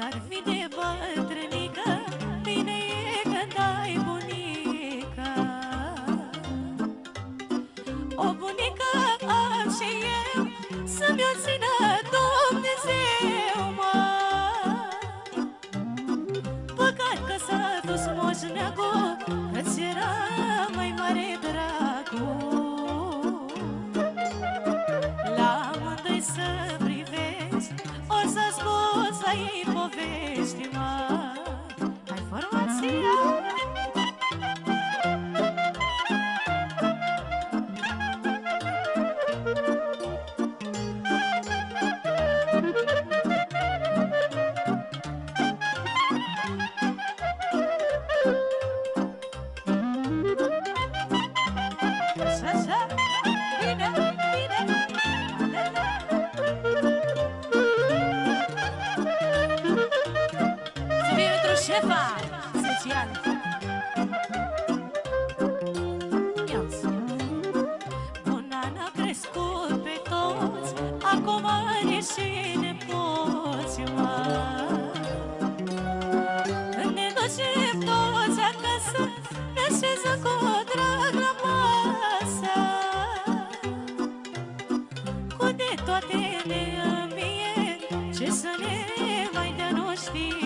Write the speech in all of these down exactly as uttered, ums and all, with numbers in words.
Oricât ar fi de bătrânică, bine e când ai bunica. O bunică am și eu, să-mi o țină Dumnezeu, mă. Păcat că s-a dus moșneagul, îți era mai mare dragul. La amândoi să privesc, o să scoți la ei povești, mă. Ai formația? Șefa, special. Buna n-a crescut pe toți, acum are și nepoți, mă. Când ne ducem toți acasă, ne așezăm cu drag la masă. Cu de toate ne îmbie, ce să ne mai dea nu știe.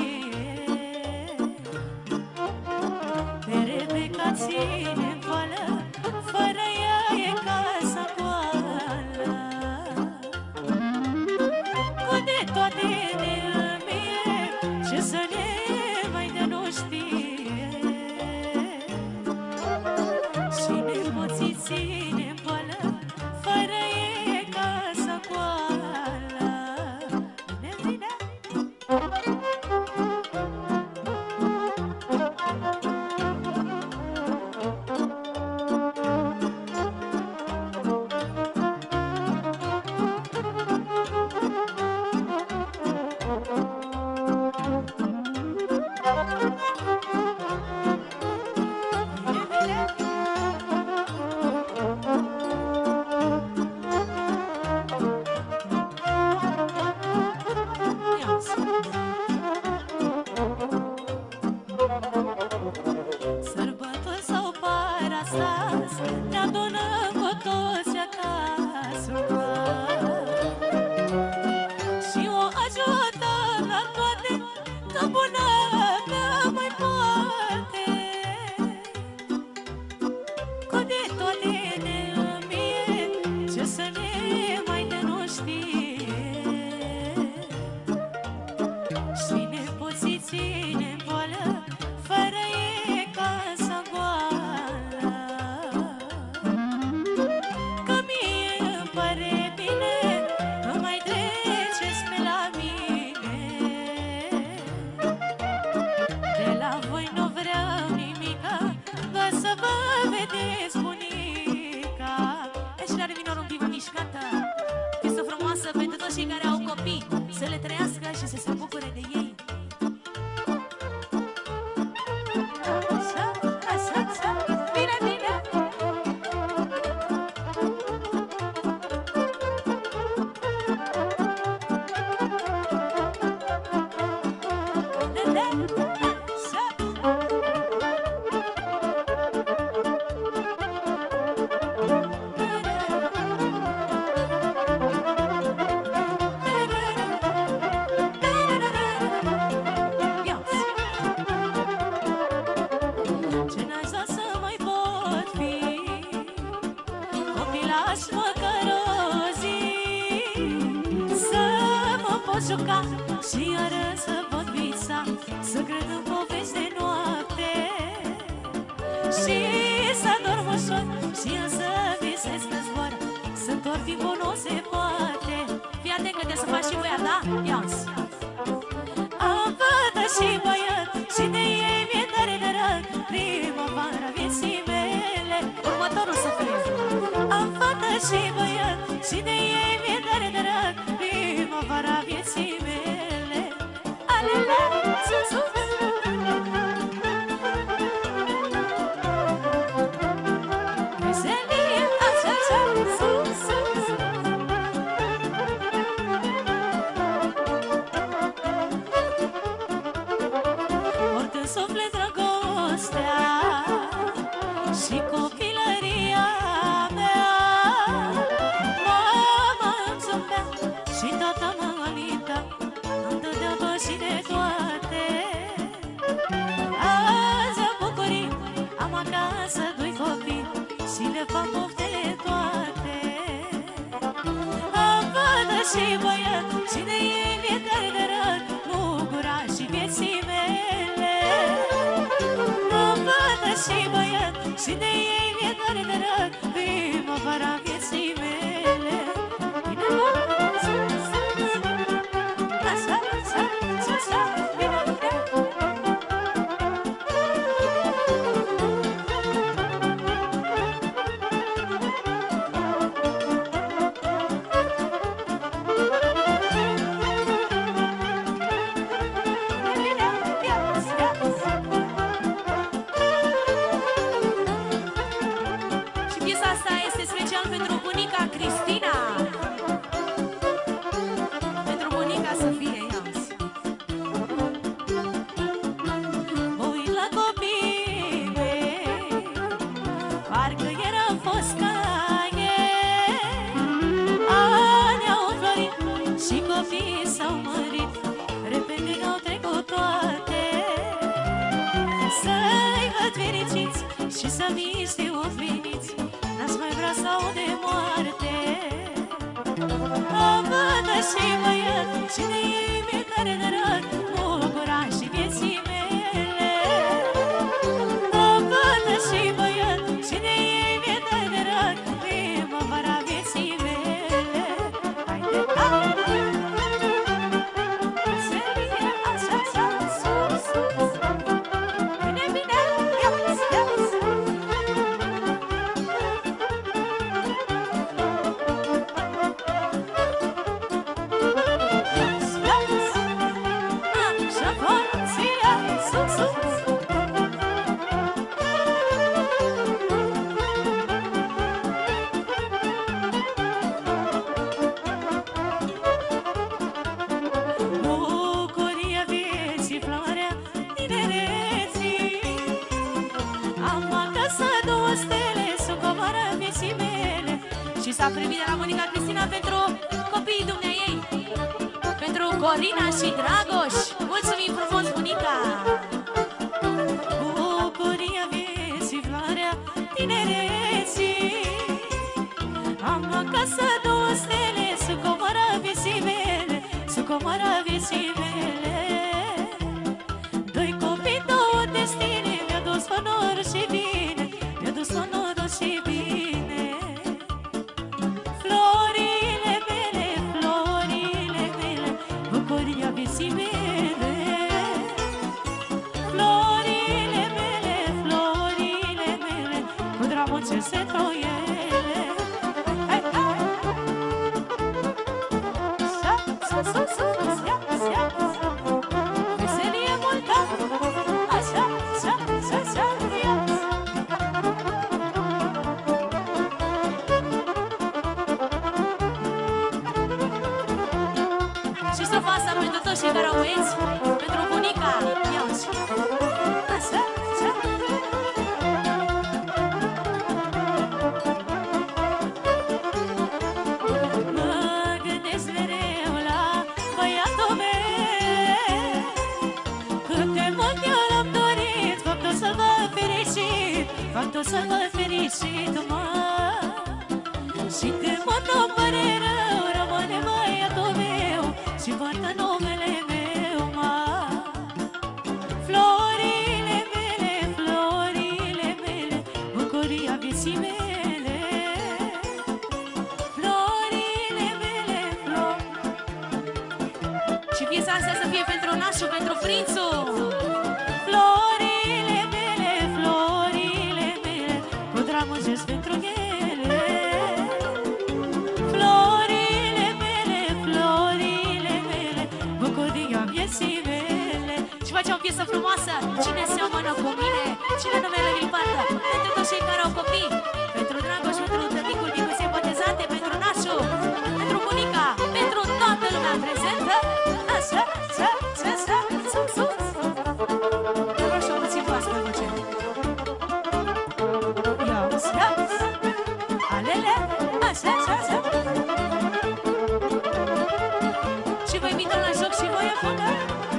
Ține-n poală, fără ea e casa goală. Cu de toate ne îmbie, ce să ne mai dea nu știe. Și nepoții ține-n poală, fără ea e casa goală. Bine, bine! Sărbători sau parastas, ne adunăm cu toți acasă, și o ajutăm la toate, că bună că mai poate. Cu de toate ne îmbie, ce să ne mai dea nu știe. Și nepoții ține-n poală, fără e casa goală. Că mie îmi pare bine, nu mai treceți pe la mine. De la voi nu vreau nimica, doar să vă vedeți bunica. Și are minorul un pic mișcată, este frumoasă pentru toți cei care au copii, să le trăiască și să se bucure de ei. Juca și iară să pot visa, să cred în povești de noapte și să dorm ușor și eu să visez că zbor, să tot timpul nu se poate. Fii atent că trebuie să faci și băiat, da? Ia-ți! Am fată și băiat și de ei mi-e tare de răc, primăvara vieții mele. Următorul să fie. Am fată și băiat și de ei mi-e tare de răc, primăvara vieții mele. Alele, sus, sus. Veselie, așa, așa, sus, sus. și de toate. Azi am bucurii, am acasă doi copii și le fac poftele toate. Am fată și băiat și de ei mi-e tare de rău, bucura și vieții mele. Am fată și băiat și de ei mi-e tare de rău, primăvara vieții mele. Și piesa asta este special pentru bunica Cristina. Pentru bunica Sofie, ia-ți. Mă uit la copiii mei, parcă erau fost ca ei. Ani au înflorit și copiii s-au mărit, repede au trecut toate. Să-i văd fericiți și să mi știu veniți, n-aș mai vrea să aud de moarte. Am fată și băiat și de ei mi-e tare de rău, bucura și vieții mele. Am fată și băiat și de ei mi-e tare de rău, primăvara vieții mele. Haide, haide! Să fie așa, așa, sus, sus. Bine, bine, ia-ți, ia-ți. Bucuria vieții, floarea tinereții. Am acasă două stele sub comoara vieții mele. Și s-a primit de la bunica Cristina pentru copiii dumneaei, pentru Corina și Dragoș. Mulțumim frumos, bunica! Bucuria vieții, floarea tinereții. Am acasă două stele sub comoara vieții mele, sub comoara vieții mele. Doi copii, două destine, mi-a dus onor și bine, mi-a dus onor și bine. Florile mele, florile mele, bucuria vieții mele. Florile mele, florile mele, cu dragul ce se troiele. Hai, hai! Sa, sa, sa, sa, ia, ia. Veselie multă, așa, sa, sa, sa, ia. Și să fac asta pentru toți cei care au băieți, pentru bunica, ia-ți. Așa, așa. Mă gândesc mereu la băiatul meu, câte mult i-am dorit, faptul să-l văd fericit, faptul să-l văd fericit, mă. Și când mă tot pare rău, rămâne băiatul meu și poartă numele meu, mă. Florile mele, florile mele, bucuria vieții mele. Florile mele, flori. Și piesa asta să fie pentru nașul, pentru prințul. Florile mele, florile mele, cu drag muncesc pentru ele. Florile mele, florile mele, bucuria vieții mele. Și facem o piesă frumoasă, cine seamănă cu mine, cine numele îi poartă, pentru toți cei care au copii, pentru Dragoș, pentru tăticul, din simpatizante, pentru nașul, pentru bunica, pentru toată lumea prezentă. Așa, așa, așa, așa, sus, sus. Vreau și o puțin voastră, voce. Ia-uzi, ia-uzi. Alele, așa, așa, așa. Și vă invităm la joc și voi, făcă.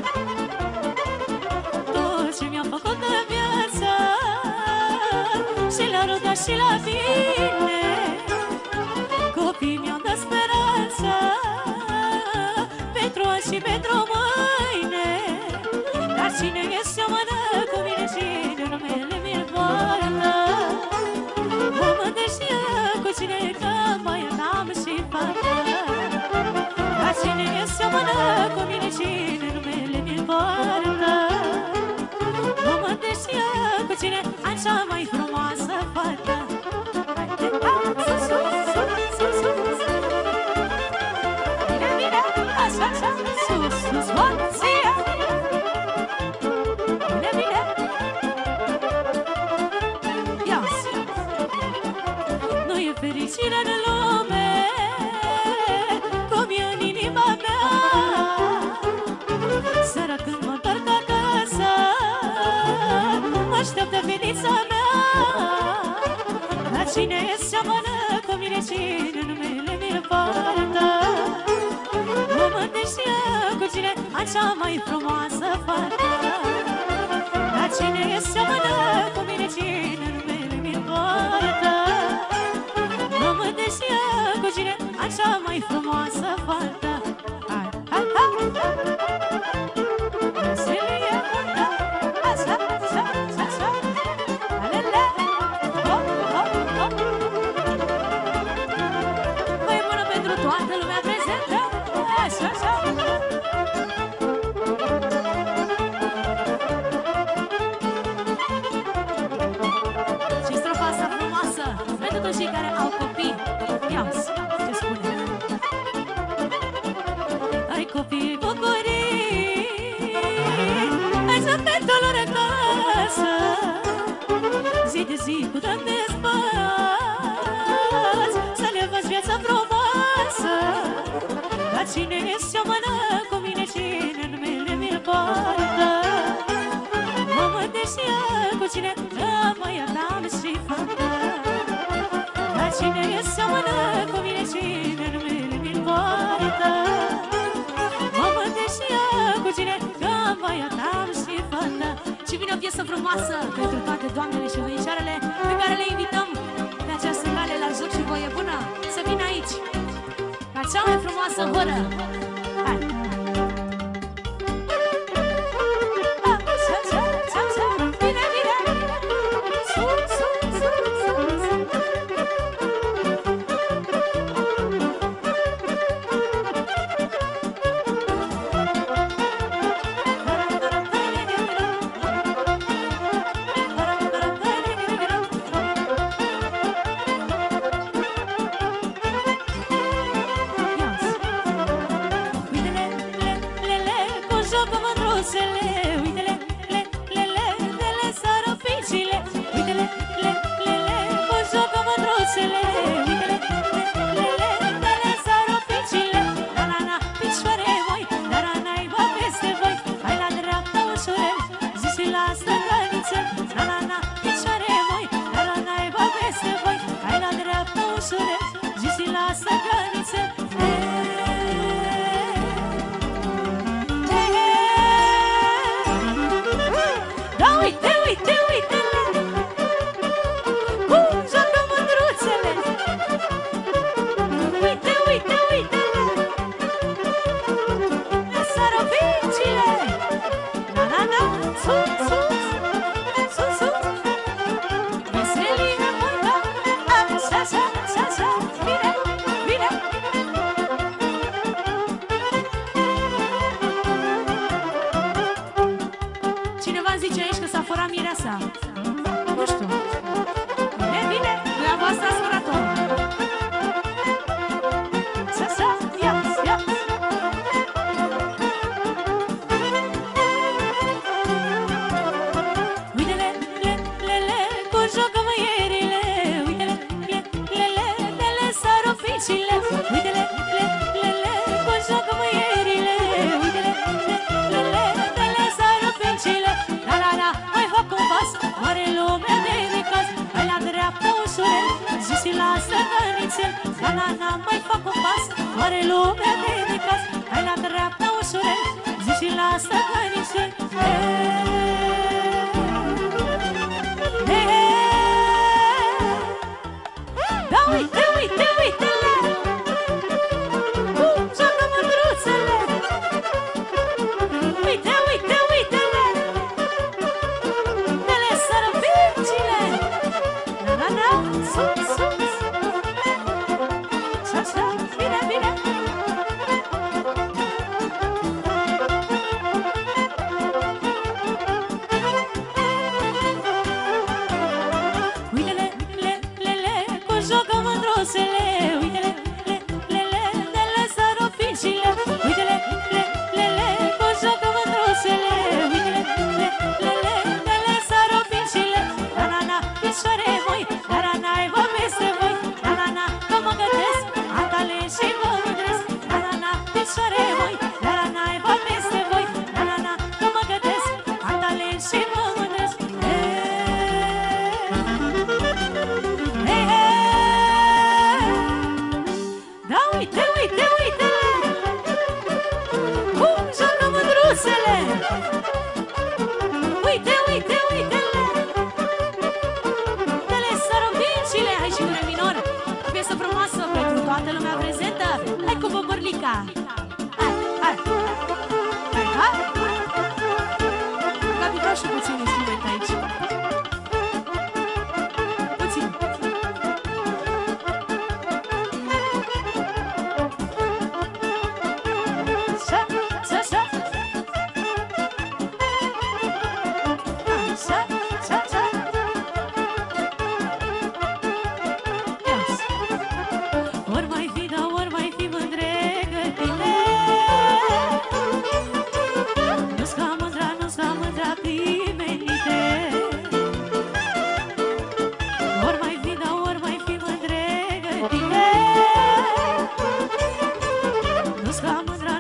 și la mine. Copiii mi-au dat speranța pentru azi și pentru mâine. Dar cine e seamănă cu mine și de numele mi-l poartă. Mă mândrești cu cine că mai n-am și fată. Dar cine e seamănă cu mine și de numele mi-l poartă. Mă mândrești cu cine ai cea mai frumoasă fată. Sus, sus, sus, sus, sus. Bine, bine, așa, așa. Sus, sus, moția. Bine, bine. Ia-ți. Nu e fericire în lume cum e în inima mea. Seara când mă întorc acasă mă așteaptă fetița mea. Dar cine seamănă cu mine și de numele mi-l poartă. Mă mândrești cu cine ai cea mai frumoasă fată. Dar cine seamănă cu mine și de numele mi-l poartă. Mă mândrești cu cine ai cea mai frumoasă fată. Hai, hai, hai! Veselie, da, așa, așa, așa. Alele, hop, hop, hop. Păi bună pentru toată lumea prezentă. Așa, așa. Și strofa asta frumoasă pentru toți cei care au copii. Ia-ți, ce spune? Ai copii bucurii, ai zâmbetul lor acasă. Zi de zi cu tot de spați, să le văzi viața frumoasă. Dar cine seamănă cu mine și de numele mi-l poartă. Mă mândrești cu cine că mai am și fată. Dar cine seamănă cu mine și de numele mi-l poartă. Mă mândrești cu cine că mai am și fată. Și vine o piesă frumoasă pentru toate doamnele și văișoarele pe care le invităm pe această cale la joc și voie bună să vină aici ca cea mai frumoasă horă. Hai! Așa, așa, așa, așa. Bine, bine! Sus, sus, sus, sus. Uite-le, le, le, le, le, le, saroficile. Uite-le, le, le, le, cu jocă mândruțele. Uite-le, le, le, le, le, saroficile. La, la, la, picioare voi, la, la, naiba peste voi. Hai la dreapta ușurel, zi și la stângănițel. La, la, la, picioare voi, la, la, naiba peste voi. Hai la dreapta ușurel, zi și la stângănițel. Uite, uite, uite-le, cum joacă mândruțele. Uite, uite, uite-le, le saroficile. Na, na, na, sus, sus, sus, sus. Veselie multă, așa, așa, așa, așa. Bine, bine. Cineva zice aici că s-a furat mireasa. Nu știu. Bine, bine, dumneavoastră ați furat-o. Să-să, ia-ți, ia-ți. Uite-le, le, le, le, cu jocă măierile. Uite-le, le, le, le, le, le, saroficile. Uite-le, le, le, le, cu jocă măierile. Uite-le, le, le, le, le, le, saroficile. La, la, la, mai fac un pas, oare lumea de necaz. Hai la dreapta ușurel, zi și la stângănițel. La, la, la, mai fac un pas, oare lumea de necaz. Hai la dreapta ușurel, zi și la stângănițel. Hey, hey, hey.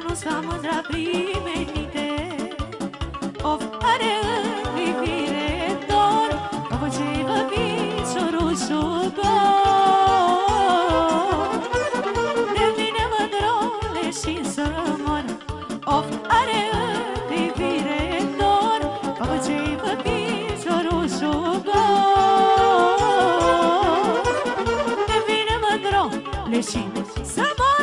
cunosc ca mândra primenite. Of, are în privire dor, după ce-i vă piciorul șugor. De mine mândrole și să mor. Of, are în privire dor, după ce-i vă piciorul șugor. De mine mândrole și să mor.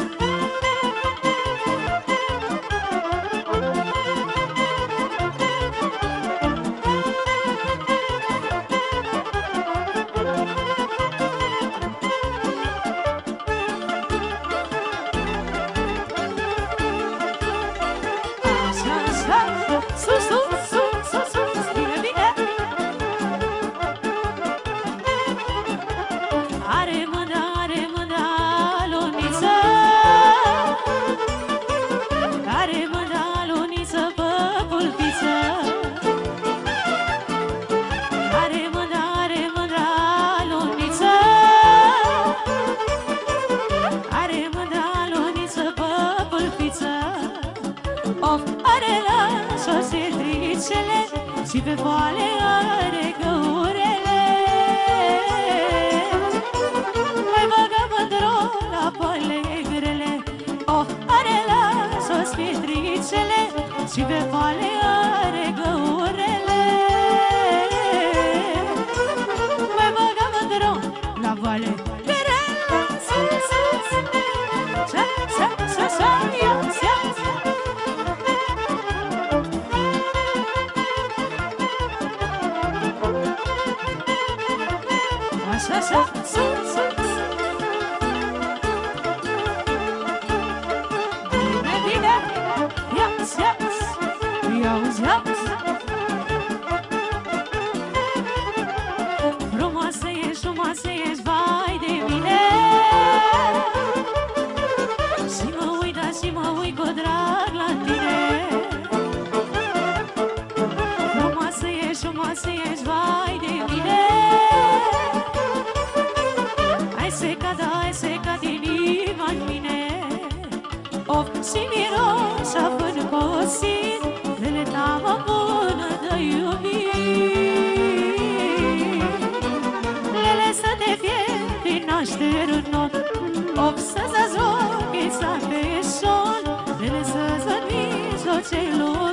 Și pe voale are găurele. Mai băgă mândrul la păle grele. Of, are la sos pietricele. Și pe voale are găurele. Mai băgă mândrul la voale grele. Sa, sa, sa, sa, ia, sa. Așa, așa, sus, sus. Bine, bine, ia-ți, ia-ți, ia-ți, ia-ți. Frumoasă ești, frumoasă ești, vai de mine. Și mă uit, da, și mă uit cu drag la tine. Frumoasă ești, frumoasă ești, vai de mine. Hai secat inima-n mine. Of, și miros a-vând cosit. Lele ta-mă bună de iubit. Lele să te fie din naștere în nou. Of, să-ți rochița pe șol. Lele să-ți văd mijlocelul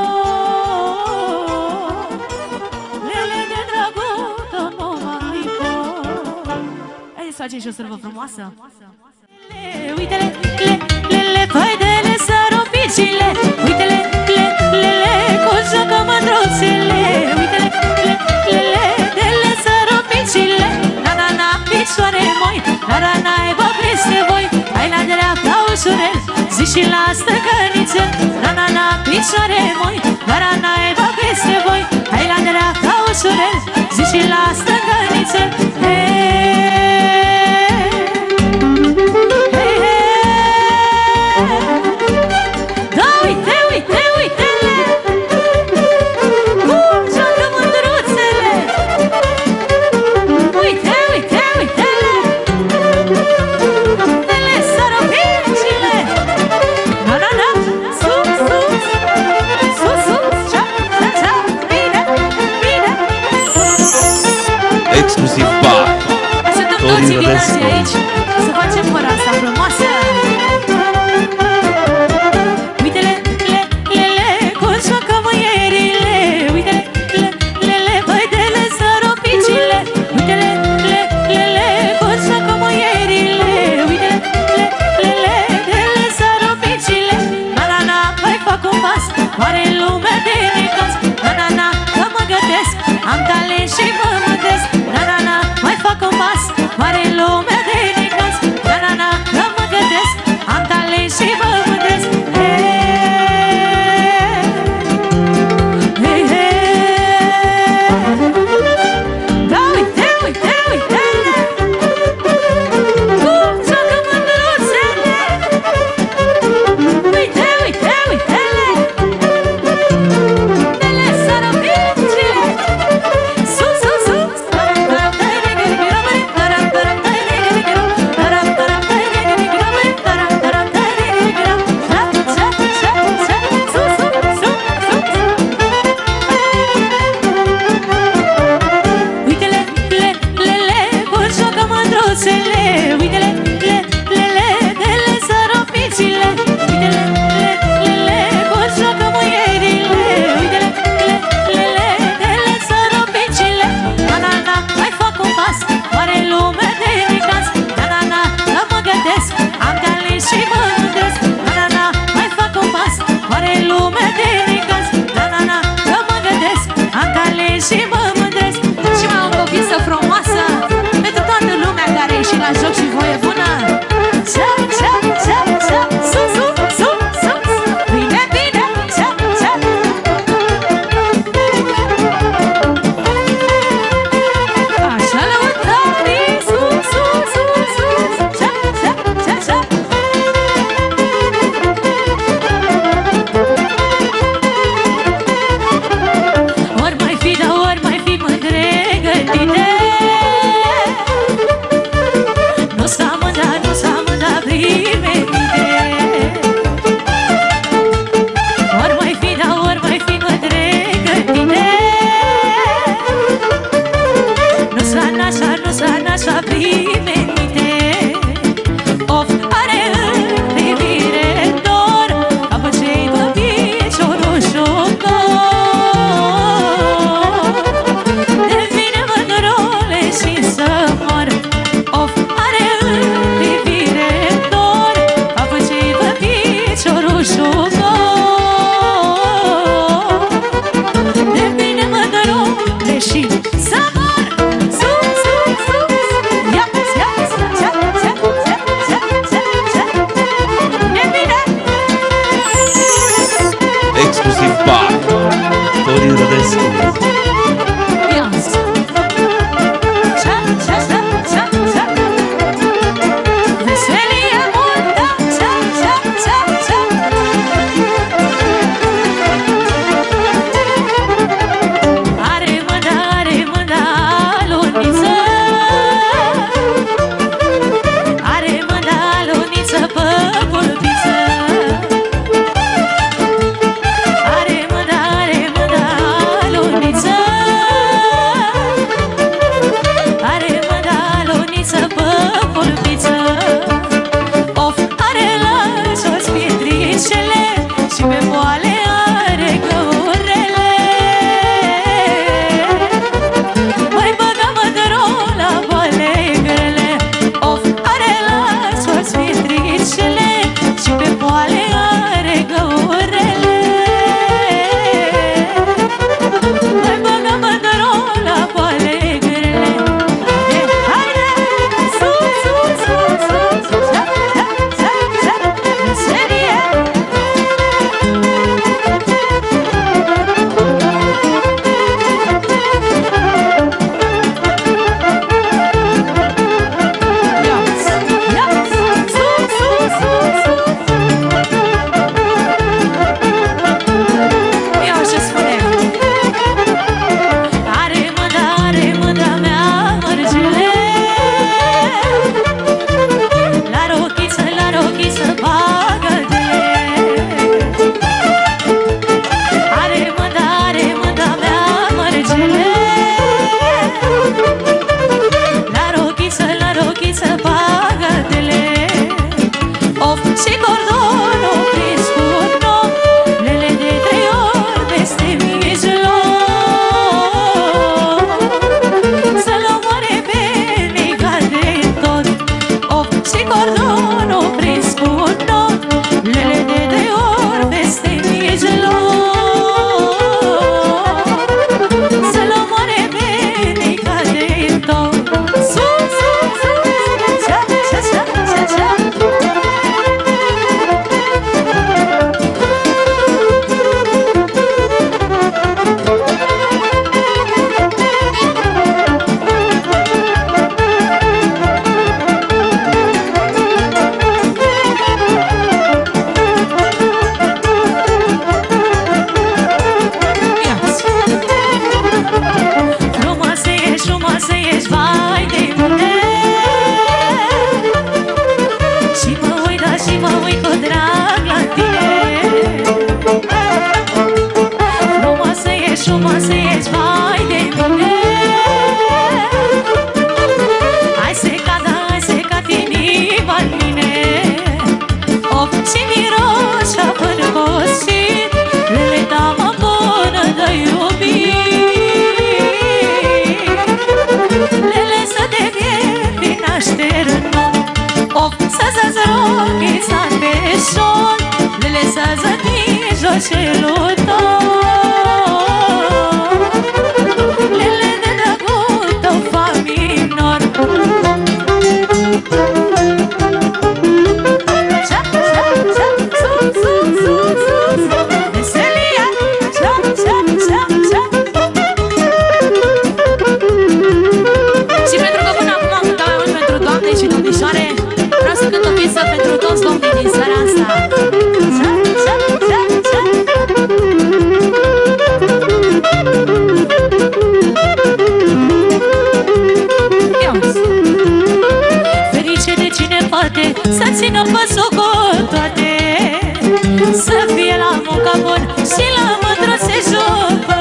tău. Lele de dragul tău nu mai pot. Haideți să facem și o sărbă frumoasă. Uite-le, le, le, le, păidele sărupicile. Uite-le, le, le, le, cu jocă mândruțele. Uite-le, le, le, le, de le sărupicile. Na, na, na, picioare moi, na, na, na, aibă peste voi. Hai la dreapta ușurel, zi și la stăcăniță. Na, na, na, picioare moi, na, na, na, aibă peste voi. Hai la dreapta ușurel, zi și la stăcăniță. Exclusiv bar. Așteptăm toți invitații aici să facem ora asta frumoasă. Uite-le, le, le, le, cum joacă mâierile. Uite-le, le, le, le, băidele sărupicile. Uite-le, le, le, le, cum joacă mâierile. Uite-le, le, le, le, de le sărupicile. Na, na, na, mai fac un pas, mare lume de necaz. Na, na, na, că mă gătesc, am talent și mă mândresc. Na, na, na, mai fac un pas, mare lume de necaz. Na, na, na, că mă gătesc, am talent și mă mândresc. Hei, hei, hei. Da, uite, uite, uite-le, cum joacă mândruțele. Uite, uite, uite-le, de le sărupicile. Sus, sus, sus. exclusiv by Dorin Rădescu. Să țină pe socotoate, să fie la munca bun și la mândru se jupă.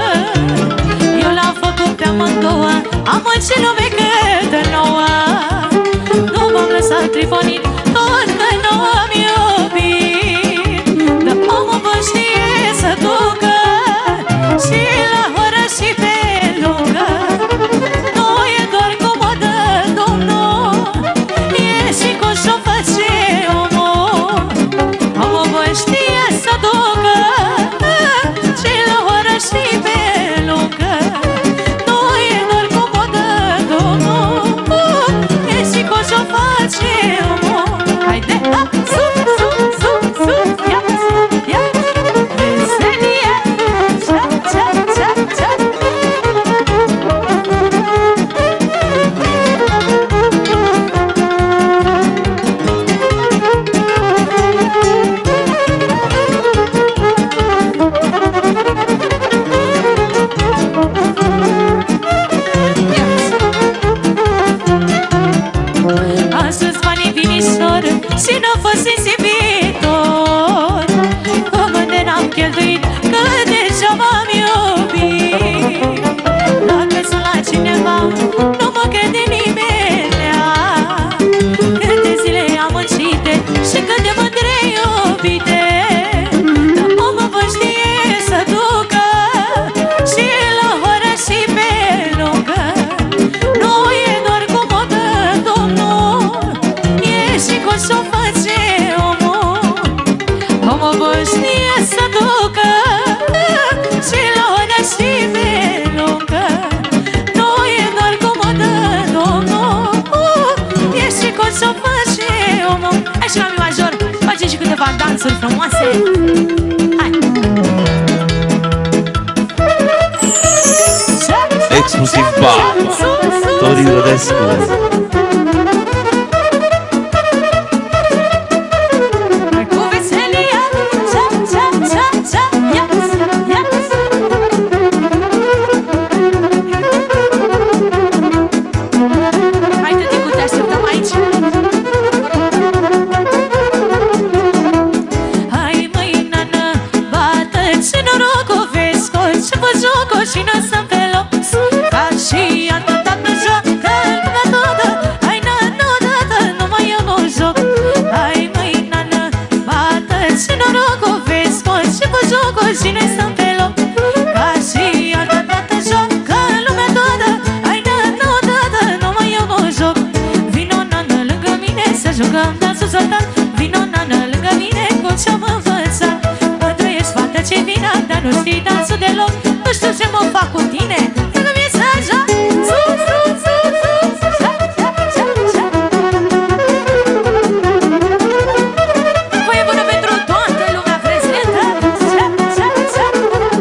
Eu l-am făcut pe amândouă, am și lume câtă nouă. Nu m-am lăsat trifonit, tot că nu am iubit. Dar omul bun știe să ducă și la oră și pe lungă. Nu e doar comodă, domnul, e și coșo face omul. Omul bun știe să ducă și la oră și pe lungă. Nu e doar comodă, domnul, e și coșo face omul. Haide, ha, sus, sus, sus, sus, ia, ia, veselie. știe să ducă și la una și pe lungă. Nu e doar comodă, domnul, e și cu șofăr și omul. Hai și la mi major, facem și câteva dansuri frumoase. Hai! Exclusiv Bar Dorin Rădescu. Și nu sunt pe loc, ca și atâta nu joacă lumea toată. Hai, nanu, dată, numai eu nu joc. Hai, măi, nană, bată-ți și norocul, vezi, scoți și cu jocul și nu sunt pe loc, ca și atâta joacă lumea toată. Hai, nanu, dată, numai eu nu joc. Vino, nană, lângă mine să jucăm dansul zoltan. Vino, nană, lângă mine cum și-am învățat. Mândră ești fată ce vină, dar nu știi dansul deloc. Nu știu ce mă fac cu tine, lângă mine să joc. Sus, sus, sus, sus, joc, joc, joc, joc. Voie bună pentru toată lumea prezentă. Joc, joc, joc.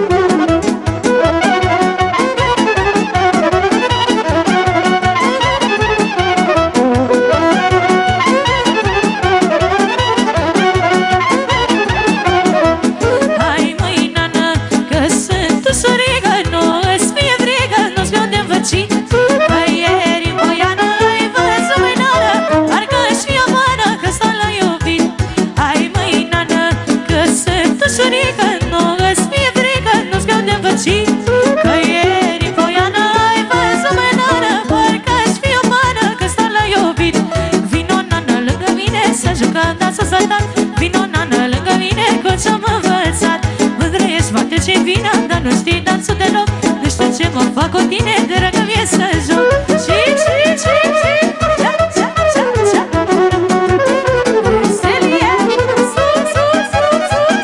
Hai, măi, nană, că sunt ușurigă, nu îți fie frigă, nu-ți vreau de învățit. Că ieri în Poiană ai văzut, măi, nană, parcă-și fie mână că s-a la iubit. Hai, măi, nană, că sunt ușurigă, nu îți fie frigă, nu-ți vreau de învățit. Că ieri în Poiană ai văzut, măi, nană, parcă-și fie mână că s-a la iubit. Vino, nană, lângă mine să jucăm dansul zoltan. Vino, nană, lângă mine cum și-am învățat. Mândră ești, fată ce vină, dar nu știi dansul deloc. Nu știu ce mă fac cu tine, de rângă mie să joc. Și, și, și, și, cea, cea, cea, cea. Veselie, sus, sus, sus, sus.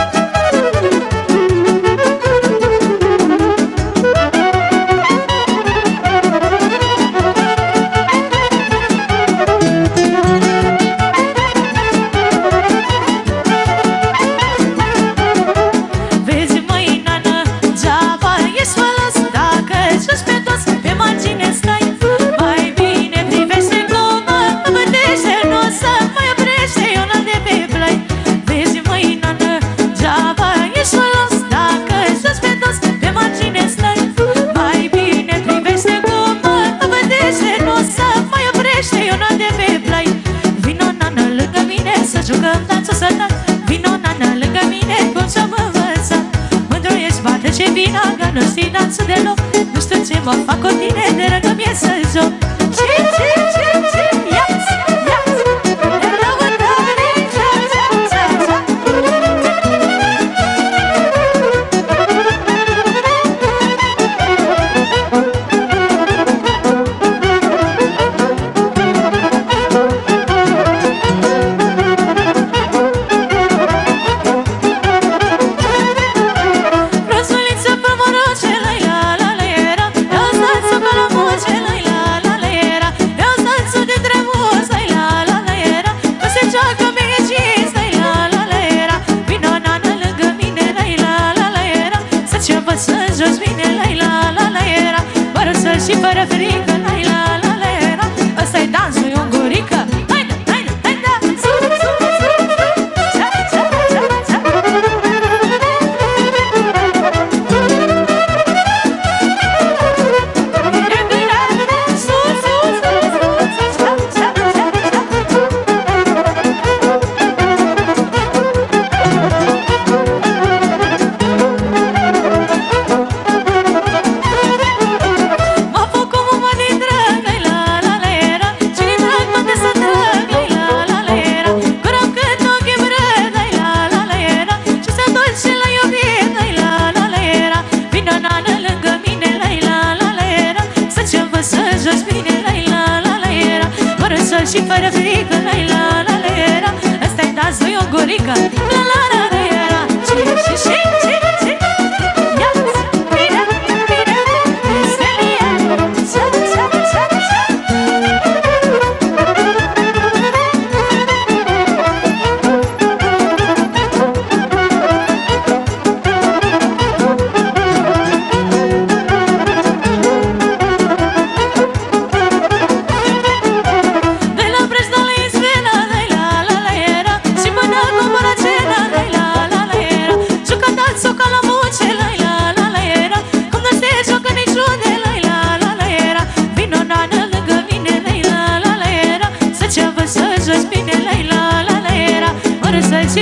Vezi, măi, nană, geaba ești fălos, dacă joci pe toți, pe margine stai. Mai bine privește cum mă bătește, nu o să mai oprește Iona de pe blai. Vezi, măi, nană, geaba ești fălos, dacă joci pe toți, pe margine stai. Mai bine privește cum mă bătește, nu o să mai oprește Iona de pe blai. Vino, nană, lângă mine să jucăm dansul zoltan. Vino, nană, lângă mine cum și-am învățat. Mândru ești, bată ce vină, că nu știi dansul deloc. Nu știu ce mă fac cu tine, de rângă mie să joc. Ce, ce, ce, ce, ia-ți, ia-ți. De lăutări, ce, ce, ce, ce. Rosuliță pe moroce, la la la la era. Eu dansul pe la moce, la la la la era. Eu dansul de tremus, la la la la era. Că se joacă mie cins, la la la la era. Vino, nană, lângă mine, la la la la era. Să ce văd să joci bine, la la la la era. Fără să și fără frică, la la la la era. Ăsta-i dansul, e ungurică. Haide, haide, haide, sus, sus, sus, cea, cea, cea, cea. Mă fac cum mă din drag, la la la la era. Cine drag mă de să drag, la la la la era. Curăm cât ochii brăd, la la la la era. Și să duci și la iubit, la la la la era. Vino, nană, lângă mine, la la la la era. Să ce văd să joci bine, la la la la era. Fără sol și fără frică, la la la la era. Ăsta-i dansul, e o gurică, la la la la era.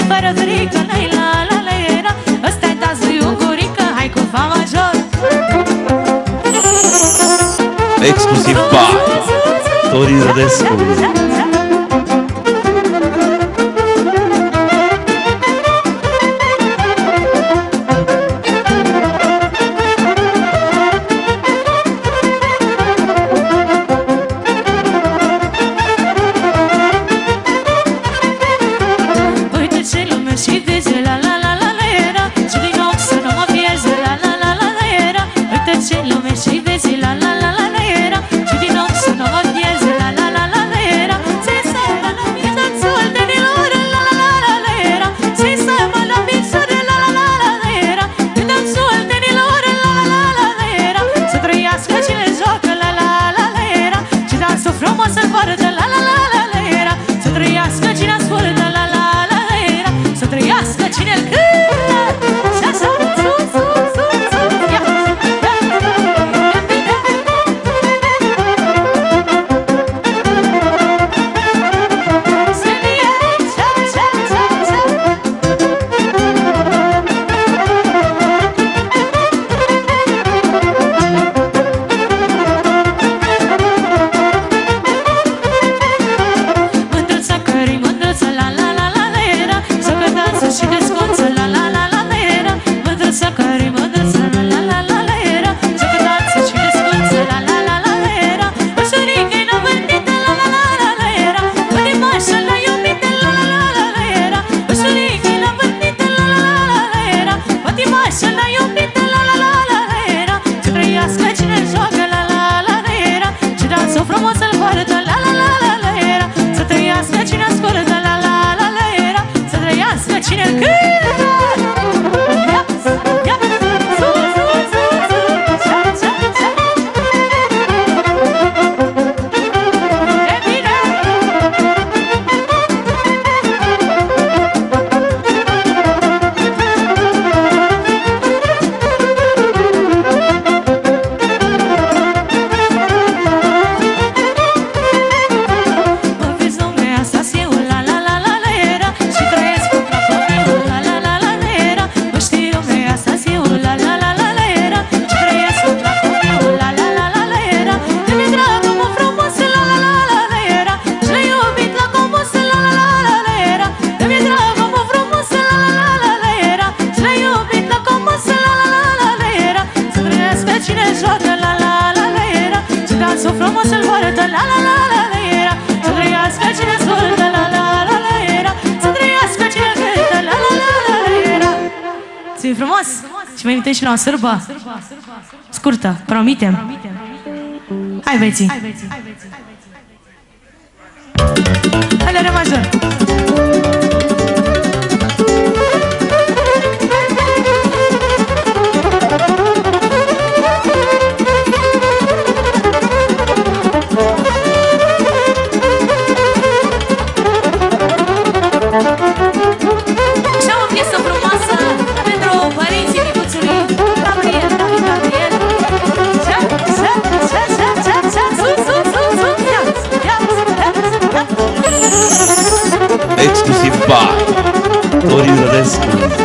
fără frică, la la la la era. Ăsta-i dansul iungurică, hai cu fa major. Exclusiv by Torin Rădescu. Frumos! Și mă invităm și la o sârbă scurtă, promitem. Hai, băieții! Hai la re major! Exclusiv by Torin Rădescu.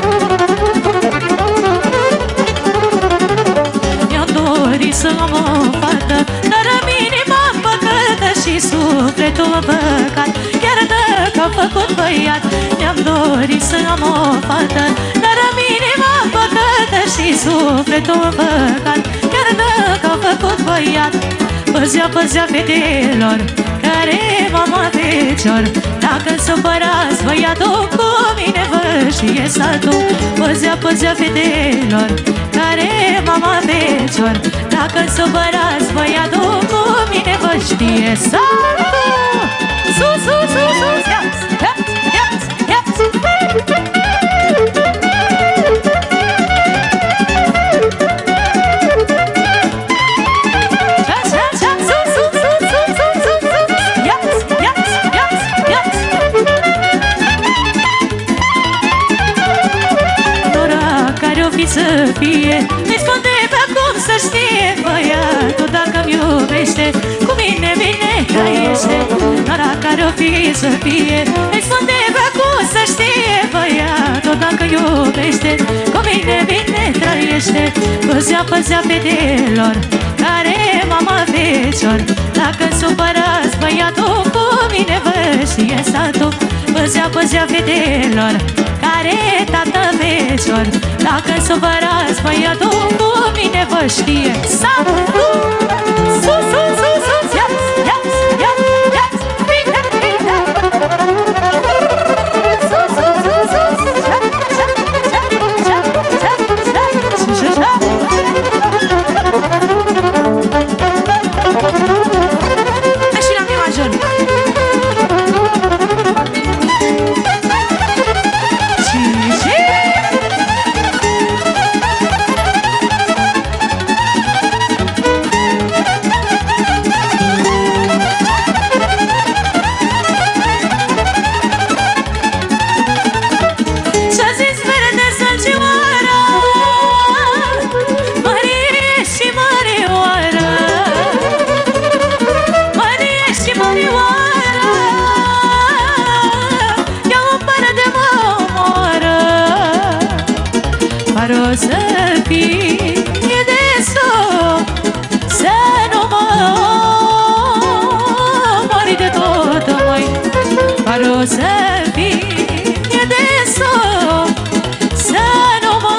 Mi-am dorit să am o fată, dar inima păcătă și sufletul păcat. Chiar dacă am făcut băiat, mi-am dorit să am o fată, dar inima păcătă și sufletul păcat. Chiar dacă am făcut băiat, păzea, păzea fetelor care m-am fecior. Dacă-l supărați băiatul, cu mine vă știe satul. Păzea, păzea fetelor care m-am fecior. Dacă-l supărați băiatul, cu mine vă știe satul. Sus, sus, sus, sus, ia-ți, ia-ți, ia-ți, ia-ți. Să fie, îi spune pe acum să știe băiatul dacă-mi iubește, cu mine vine trăiește. Nora care-o fi să fie, îi spune pe acum să știe băiatul, dacă iubește, cu mine bine trăiește. Păzea, păzea fetelor, care mama fecior. Dacă supărați băiatul, cu mine vă știe satul. Păzea, păzea fetelor, care tată fecior. Dacă supărați băiatul, cu mine vă știe satul. Sus, sus, sus, sus, ia-ți, ia-ți, ia-ți, ia-ți, bine, bine. Sus, sus, sus, sus, și la mi major. Să fie de soc, să nu mă mori de tot, măi. Pare să fie de soc, să nu mă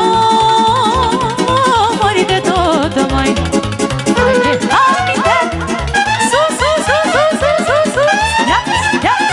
mori de tot, măi. Haide, haide, sus, sus, sus, sus, sus, sus, sus, ia-ți, ia-ți.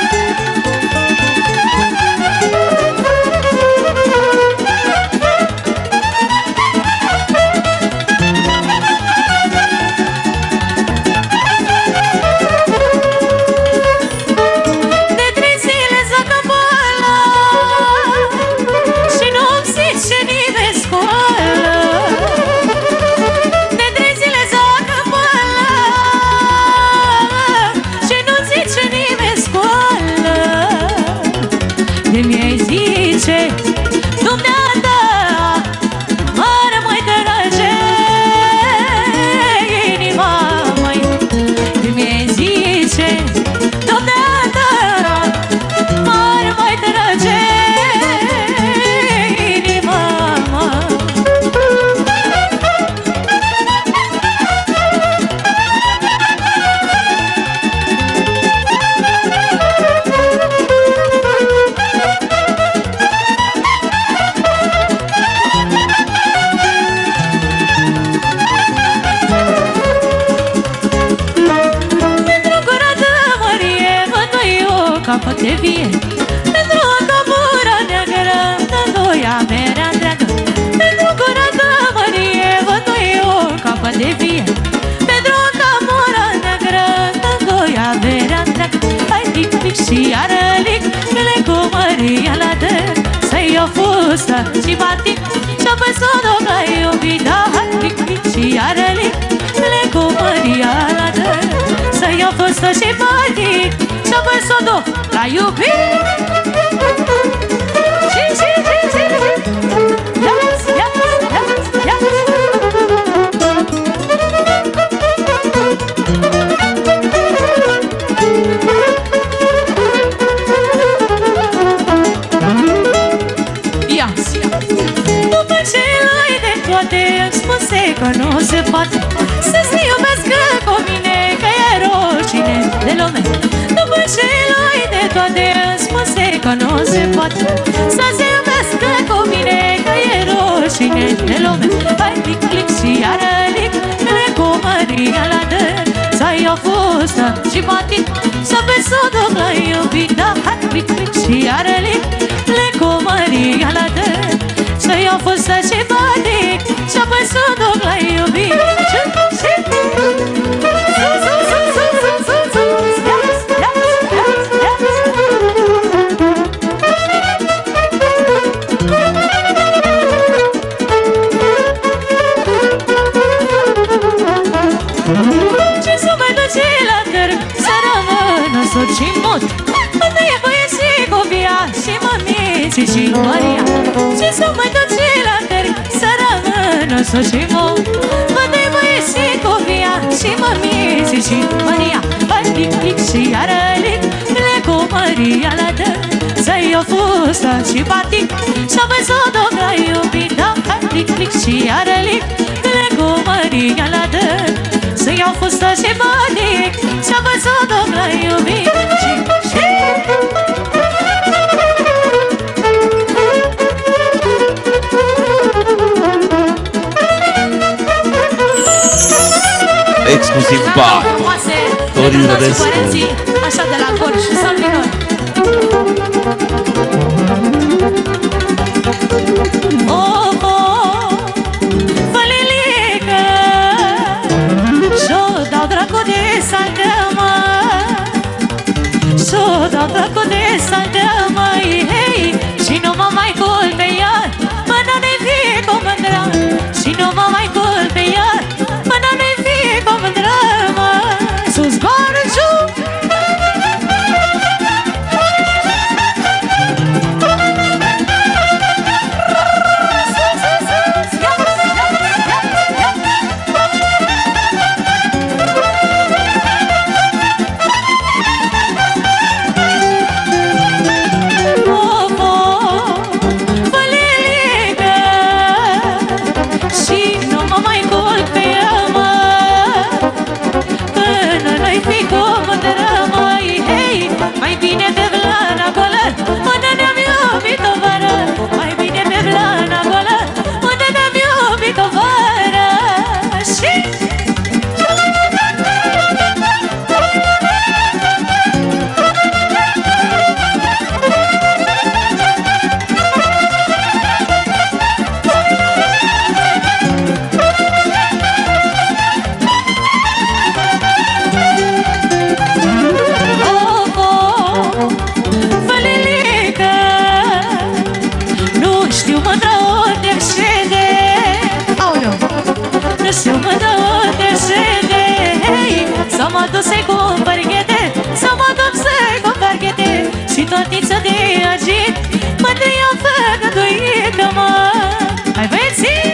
Poate vie pentru o căpură neagră, dă-doi averea întreagă. Pentru gura de mărie, vă-doi o capă de vie. Pentru o căpură neagră, dă-doi averea întreagă. Hai lic-lic și iară lic, ele cu măria la dă. Să-i o fustă și batic, și-apă s-o duc la iubita. Hai lic-lic și iară lic, ele cu măria la dă. Să-i o fustă și batic, și-apă s-o duc la iubit. Și, și, și, și, și. Ia-ți, ia-ți, ia-ți, ia-ți. Ia-ți, după ce l-ai de toate, îmi spuse că nu se poate să-ți iubească cu mine, că e rușine de lume. După ce l-ai de toate, îmi spuse că nu se poate să-ți iubească cu mine, că e rușine de lume. Hai lic-lic și iară lic, ele cu măria la dă. Să-i o fustă și batic, să-pe s-o duc la iubit. Da, hai lic-lic și iară lic, ele cu măria la dă. Să-i o fustă și batic, să-pe s-o duc la iubit. Ce să mai duce la târg, să rămână sot și mut, până e băieți cu Via și mămiții și Maria. Ce să mai duce la târg, să rămână sot și mut, până e băieți cu Via și mămiții și Maria. Hai lic-lic și iară lic, ele cu Maria la dă. Să fustă și batic și-a văzut-o că iubit, da, clic, clic și are lic, le cu măria la dăr. Să iau fustă și batic și-a văzut-o că iubit și, și... Exclusiv by Dorin Rădescu. Așa de la cor și sol minor. Oh, oh, fălilică, și-o dau dracu de saltă, mă, și-o dau dracu de saltă, măi, hei, și nu mă mai culp pe ea, până ne fie cu mândra, și nu mă mai culp pe ea, până ne fie cu mândra, mă, sus zboară jos. Mai bine pe blana golă, până ne-am iubit o vară. Mai bine pe blana golă, până ne-am iubit o vară. Și... Și mă dă-te șede, hey, să mă duc să-i cumpăr ghete, să mă duc să-i cumpăr ghete, și tortiță de agit, mândria făgăduită, mă. Hai băieții!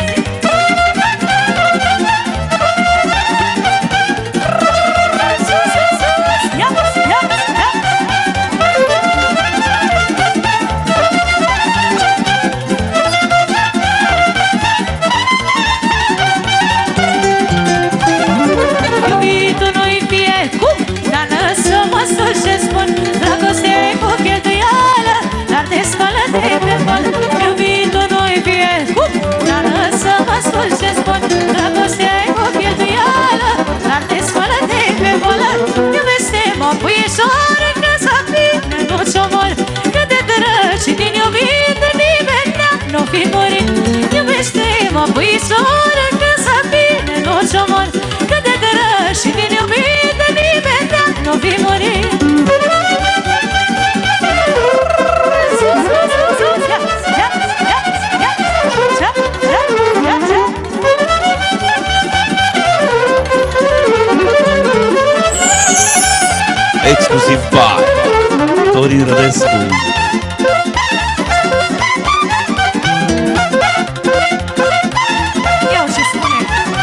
Iubitul nu-i fie cum, dar să mă ascult ce spun. Dragostea-i cu cheltuială, dar te scoală-te pe bolă. Iubește-mă, puișoară, că să bine nu-ți omor, că de drăgi și din iubire nimeni n-o fi murit. Iubește-mă, puișoară, că să bine nu-ți omor, că de drăgi și din iubire nimeni n-o fi murit. Exclusiv by Dorin Rădescu. Iau și spune.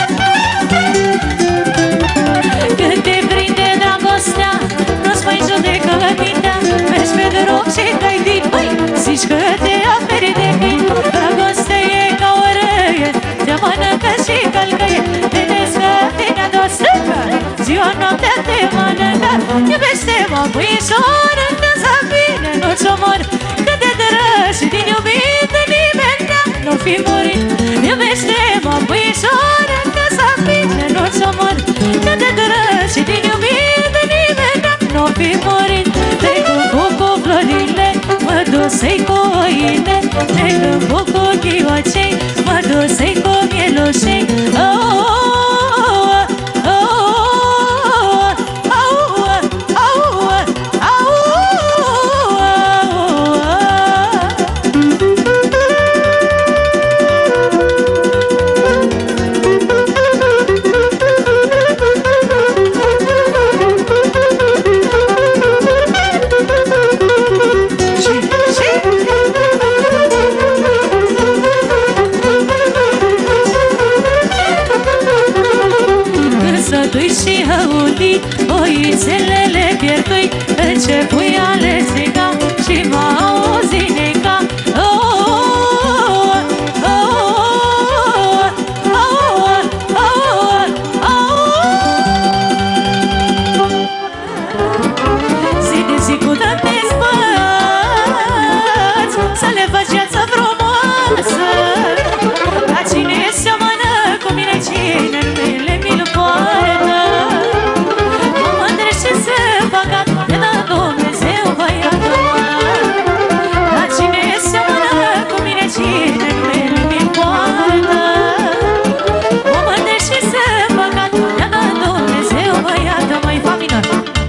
Când te prinde dragostea, nu-ți mai judecă mintea, mergi pe drum și dai din mâini, zici că te aperi de mine. Dragostea e ca o răie, te mănâncă și călcăie, te descă, te neadosă, ziua noaptea te mănâncă. Iubește-mă, puișoară, că să bine nu-ți omor, că de drăgi și din iubire nimeni n-o fi murit. Iubește-mă, puișoară, că să bine nu-ți omor, că de drăgi și din iubire nimeni n-o fi murit. Te câmpu cu florile, mă duc să-i cu oile, te câmpu cu ghiocei, mă duc să-i cu mielușei. Și hăuli, oițelele pierdui, începui ale țiga și m-au zineca. Oh, oh, oh, oh, oh, oh. Zi de zi cu dă-te spăți, să le faci viața frumoasă. La cine seamănă cu mine, cine numele mi-l poartă. Mă mândresc și să păcat, de da Dumnezeu băiatul mă. La cine seamănă cu mine, cine numele mi-l poartă. Mă mândresc și să păcat, de da Dumnezeu băiatul mă. Fa minor.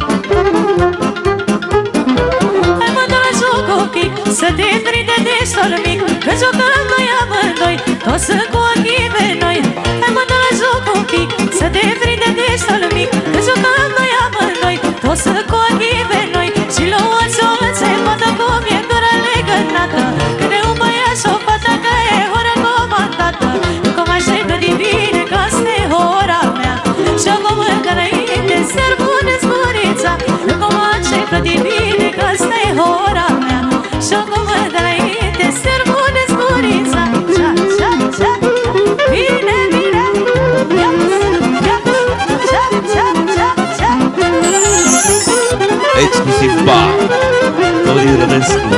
Hai mă dă la joc un pic, să te prinde de sol mic, că jocăm noi amândoi, toți sunt cu ochii pe noi. Hai mă dă la joc un pic, să te prinde de sol mic, că jocăm noi amândoi, toți sunt cu ochii pe noi. Și luați o înțepată cum e dură legănată, când e un băiat și o fată că e o recomandată. Cum aștept de bine că asta e ora mea, și acum încă înainte sărbune zburița. Cum aștept de bine că asta e ora mea, și acum încă înainte sărbune zburița. Cea, cea, cea, bine, bine, ia, ia, cea, cea, cea, cea. Exclusiv by Dorin Rădescu.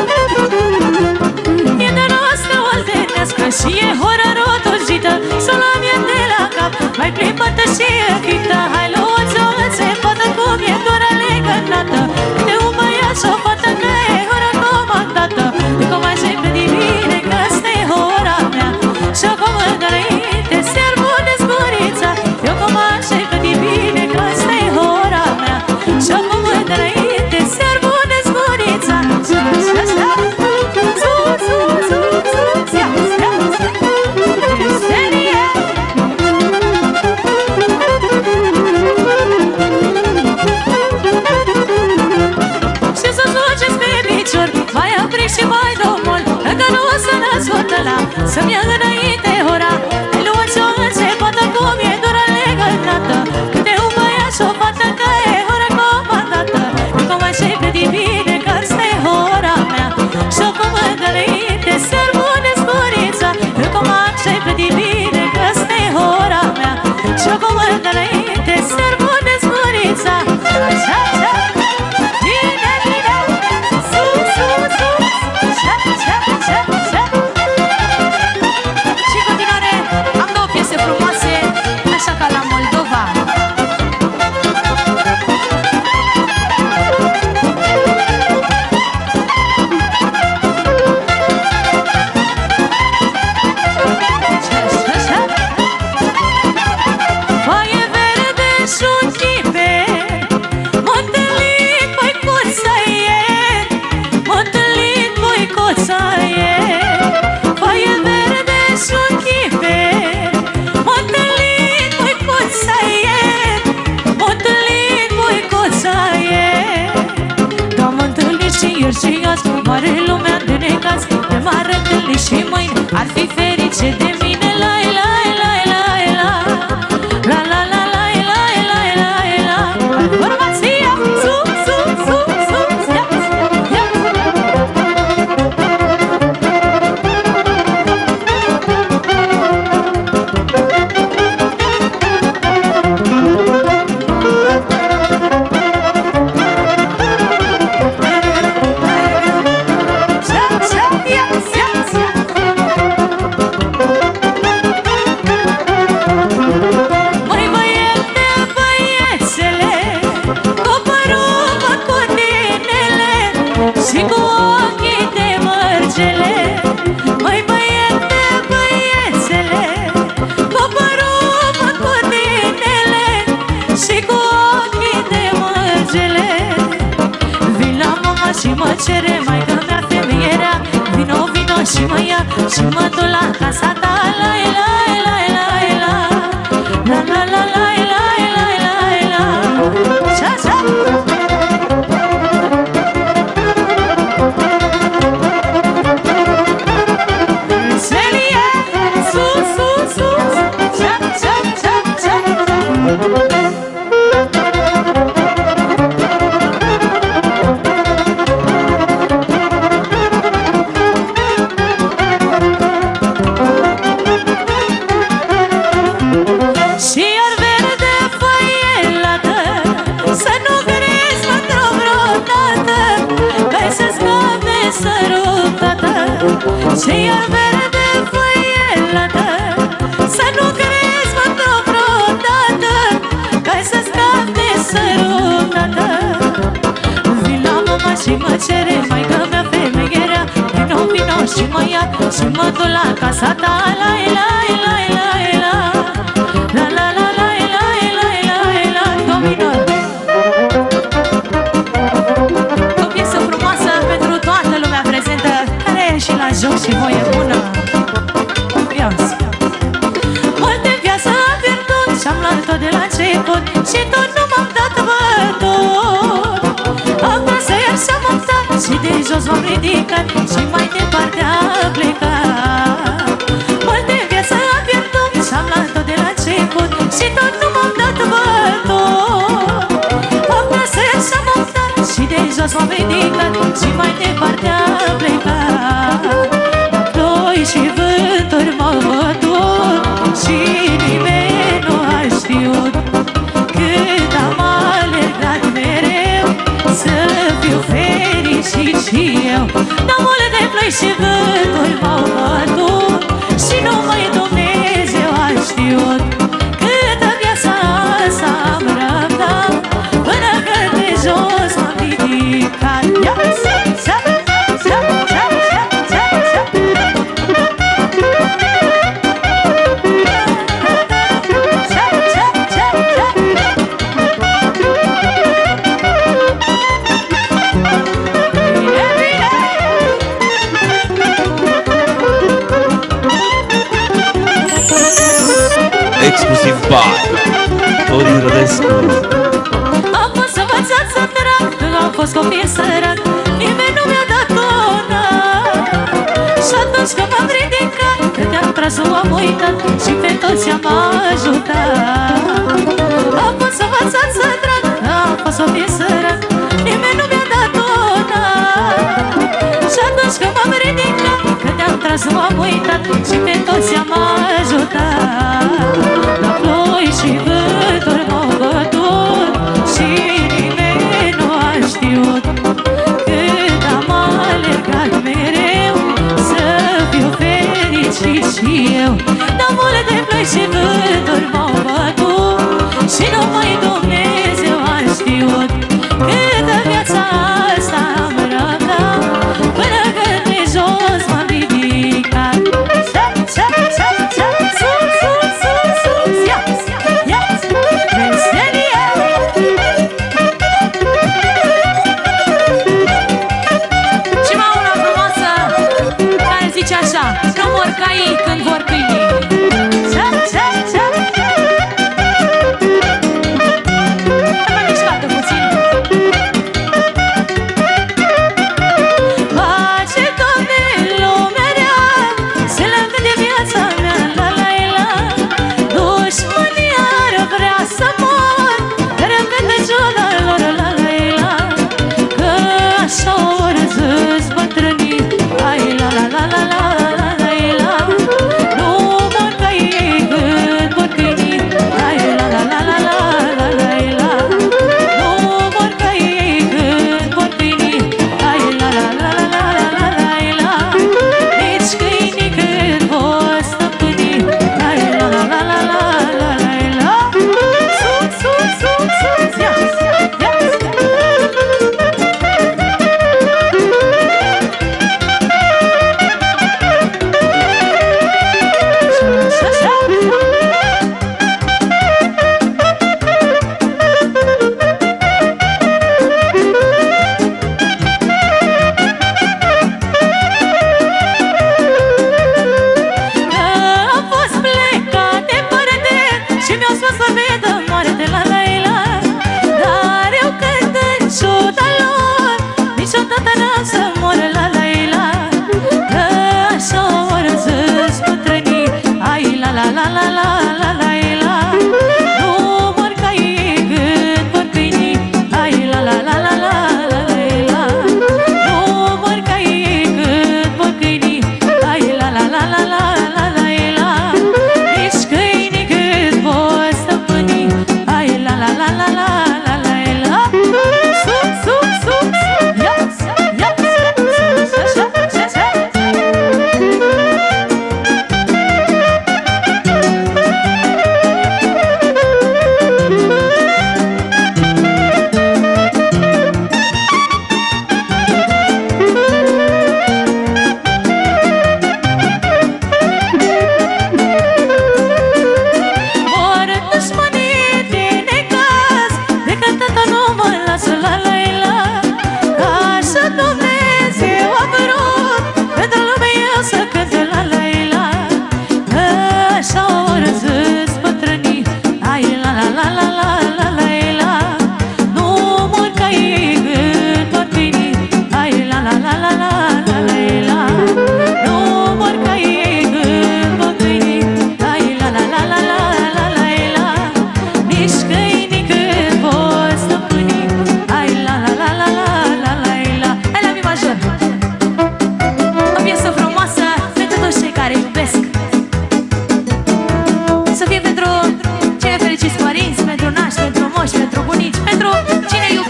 E de noastră oltenească și e hora rotunjită, să o luăm ea de la cap, mai plimbată și înfiptă. Hai luați o înțepată cum e doar legănată, de un băiat și o fată că e hora comandată. De cum aștept de bine că asta e hora mea, și acum încă înainte sărbune zburița. Eu cum aștept de bine că asta e hora mea, și acum încă înainte sărbune zburița. Așa, așa, su, su, su, su, ia, ia, serie. Și să duceți pe picior, mai apric și mai domol, încă nu o să nascotă la să-mi ia înainte ora. Luați o înțepată cum e dură legănată, câte un băiat și o fată că e ora comandată. Cum aștept de bine că asta e ora mea, și acum încă înainte sărbune zburița. Cum aștept de bine că asta e ora mea, și acum încă înainte sărbune zburița. Așa, așa, bine, bine, sus, sus, sus, așa, așa, așa, așa. Și în continuare am două piese frumoase, așa ca la Moldova. Foaie verde și un chiper, m-a întâlnit băicuța ieri, m-a întâlnit băicuța ieri. Foaie verde și un chiper, m-a întâlnit băicuța ieri, m-a întâlnit băicuța ieri. Dar m-a întâlnit și ieri și azi, mare lumea de necaz, de m-ar întâlni și mâine, ar fi ferice de mine. La, la, la, la, la, la, la, la, la, la, la, la, la. Formația, su, su, su, su, ia, ia. Cea, cea, ia, ia, ia. Măi băiete, băiețele, cu părul făcut din ele și cu ochii de mărgele. Măi băiete, băiețele, cu părul făcut din ele și cu ochii de mărgele. Vin la mama și mă cere, maică mea femeierea, vino, vino și mă ia și mă duc la casa ta. La, la, la, la, la, la, la, la, la, la, la, la, la. Așa, așa. Serie, sus, sus, sus, așa, așa, așa, așa. și mă ia și mă duc la casa ta. La la la la la la la la la la la la la. Domino. O piesă frumoasă pentru toată lumea prezentă, care e și la joc și voie bună. Ia-ți. Multe viață am pierdut și-am luat tot de la început și tot nu m-am dat bătut. Am vrut să iar și-am optat și de jos m-am ridicat și mai departe am plecat. Multe viață am pierdut și-am luat tot de la început și tot nu m-am dat bătut. Am vrut să iar și-am optat și de jos m-am ridicat și mai departe am plecat. Ploi și vânturi m-au bătut și nimeni nu a știut cât am alergat mereu să fiu fericit și eu. Dar mult de ploi și vânturi m-au bătut și numai Dumnezeu a știut câtă viața asta am răbdat până când de jos m-am ridicat. Ia, să, să, să, să, să, să, să. Exclusiv by Florin Rădescu. Am fost învățat să trag, am fost copil sărac, nimeni nu mi-a dat una. Și atunci când m-am ridicat, cât am tras m-am uitat și pe toți am ajutat. Am fost învățat să trag, am fost copil sărac, nimeni nu mi-a dat una. Și atunci când m-am ridicat, cât am tras m-am uitat și pe toți am ajutat. La ploi și vânturi m-au bătut și nimeni nu a știut cât am alergat mereu să fiu fericit și eu. Dar mult de ploi și vânturi m-au bătut și numai Dumnezeu a știut câtă viața asta am răbdat până când de jos m-am ridicat. Sus, sus, sus, sus, ia, ia, veselie. Și mai una frumoasă care zice așa: că mor caii când vor câinii. Mai mișcată puțin. Pace, Doamne, lumea rea se leagă de viața mea, la la la. Dușmanii ar vrea să mor, repede ciuda lor, la la la. Că așa ori zis bătrânii, ai la la la la la la la la. Nu mor ca ei când vor câinii, ai la la la la la la la la. Nu mor ca ei când vor câinii, ai la la la la la la la la. Nici câinii când vor stăpâni, ai la la la la la la la la. Sus, sus, sus, sus, ia, ia, am fost plecat departe și mi-au spus să vedă moarte, la la la. Dar eu când în ciuda lor niciodată n-am să mor, la la la. Că așa ori zis bătrânii, ai la la la la la la la la. Nu mor ca ei când vor câinii, ai la la la la la la la. Nu mor ca ei când vor câinii, ai la la la la la la la la. Nici câinii când vor stăpâni, ai la la la la la la la la. Sus, sus, sus, ia, ia, sus, așa, așa.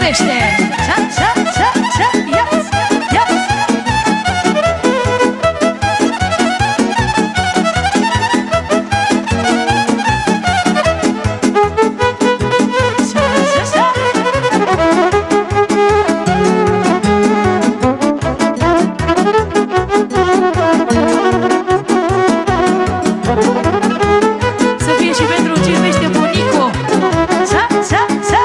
iubește. Ța, ța, ța, ța, ia, ia. Să fie și pentru ce iubește bunicul. Ța, ța, ța.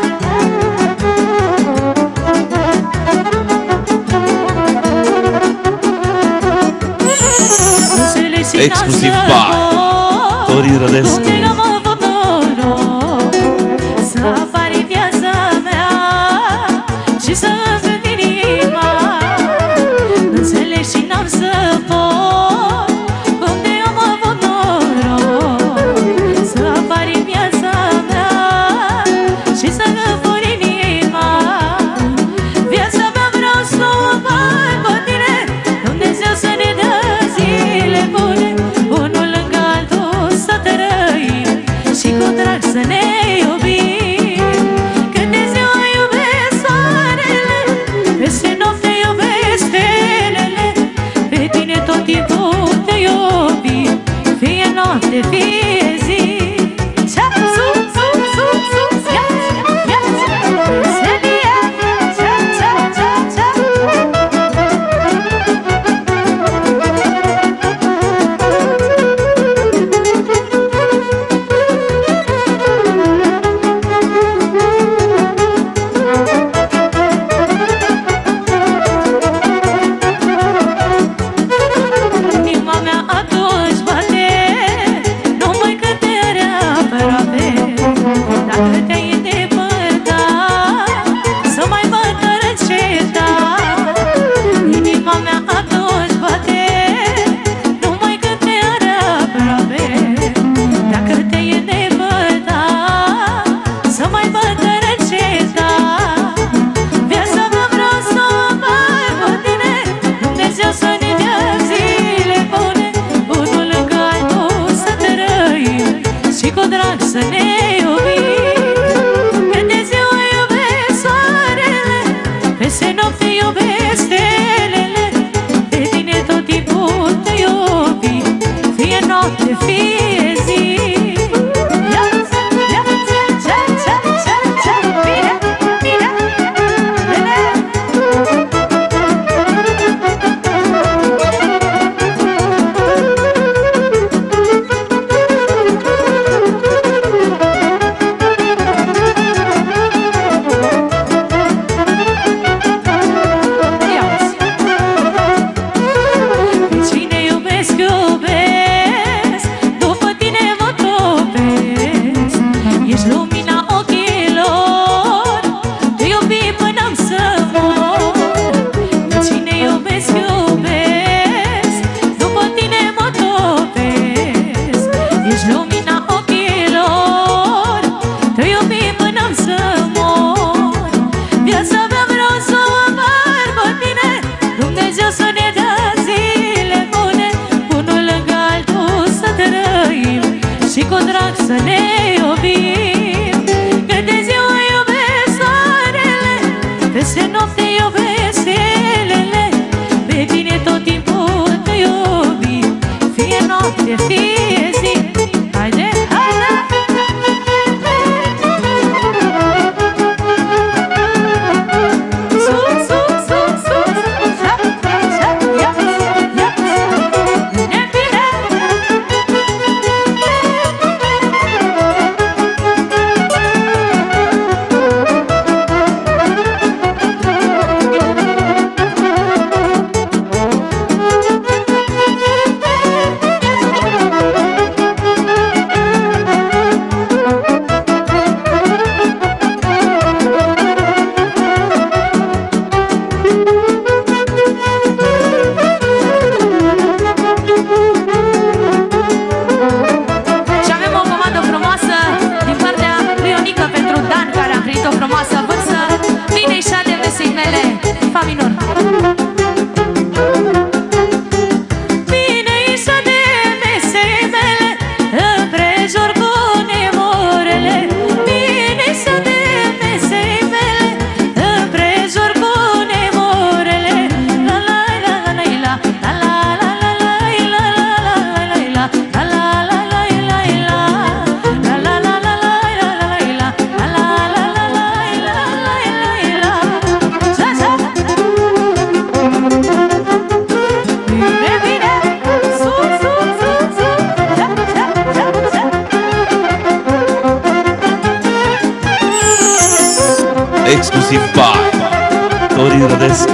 Exclusiv by Dorin Rădescu. Unde am avut noroc să apari în viața mea și să îmi inima. Înțeleg și n-am să pot. Unde am avut noroc să apari în viața mea și să îmi pun inima. Viața mea vreau să o apar pe tine, Dumnezeu să ne dea zile bune, unul lângă altul să trăim și cu drag să ne iubim. Când de ziua iubesc soarele, peste noapte iubesc stelele, pe tine tot timpul te iubim, fie noapte, fie zi. Ța, sus, sus, sus, sus, ia, ia, Selia, ța, ța, ța, ța. Inima mea atunci bate, numai când te era aproape. Dacă te-ai îndepărtat, să mai bătă răceta. Inima mea atunci bate, numai când te era aproape. Dacă te-ai îndepărtat, să mai bătă răceta. Viața mea vreau să o apar pe tine, Dumnezeu să ne dea zile bune, unul lângă altul să trăim și cu drag să ne iubim. Când de ziua iubesc soarele, peste noapte iubesc stelele, de tine tot timpul te iubim, fie noapte, fie zi. Ia, ia, ța, ța, ța, ța, bine, bine, bine. Pe cine iubesc, iubesc, după tine mă topesc. Ești lumina ochilor, te iubi până-mi să mor. Pe cine iubesc, iubesc, după tine mă topesc. Ești lumina ochilor, te iubi până-mi să mor. Viața mea vreau să o apar pe tine, Dumnezeu să ne dea zile bune, unul lângă altul să trăim și cu drag să ne iubim. Când de ziua iubesc soarele, peste noapte iubesc stelele, pe tine tot timpul te iubim, fie noapte, fie zi. Haide, haide! Sus, sus, sus, sus, ța, ța, ța, ia, ia, bine, bine. exclusiv by Dorin Rădescu.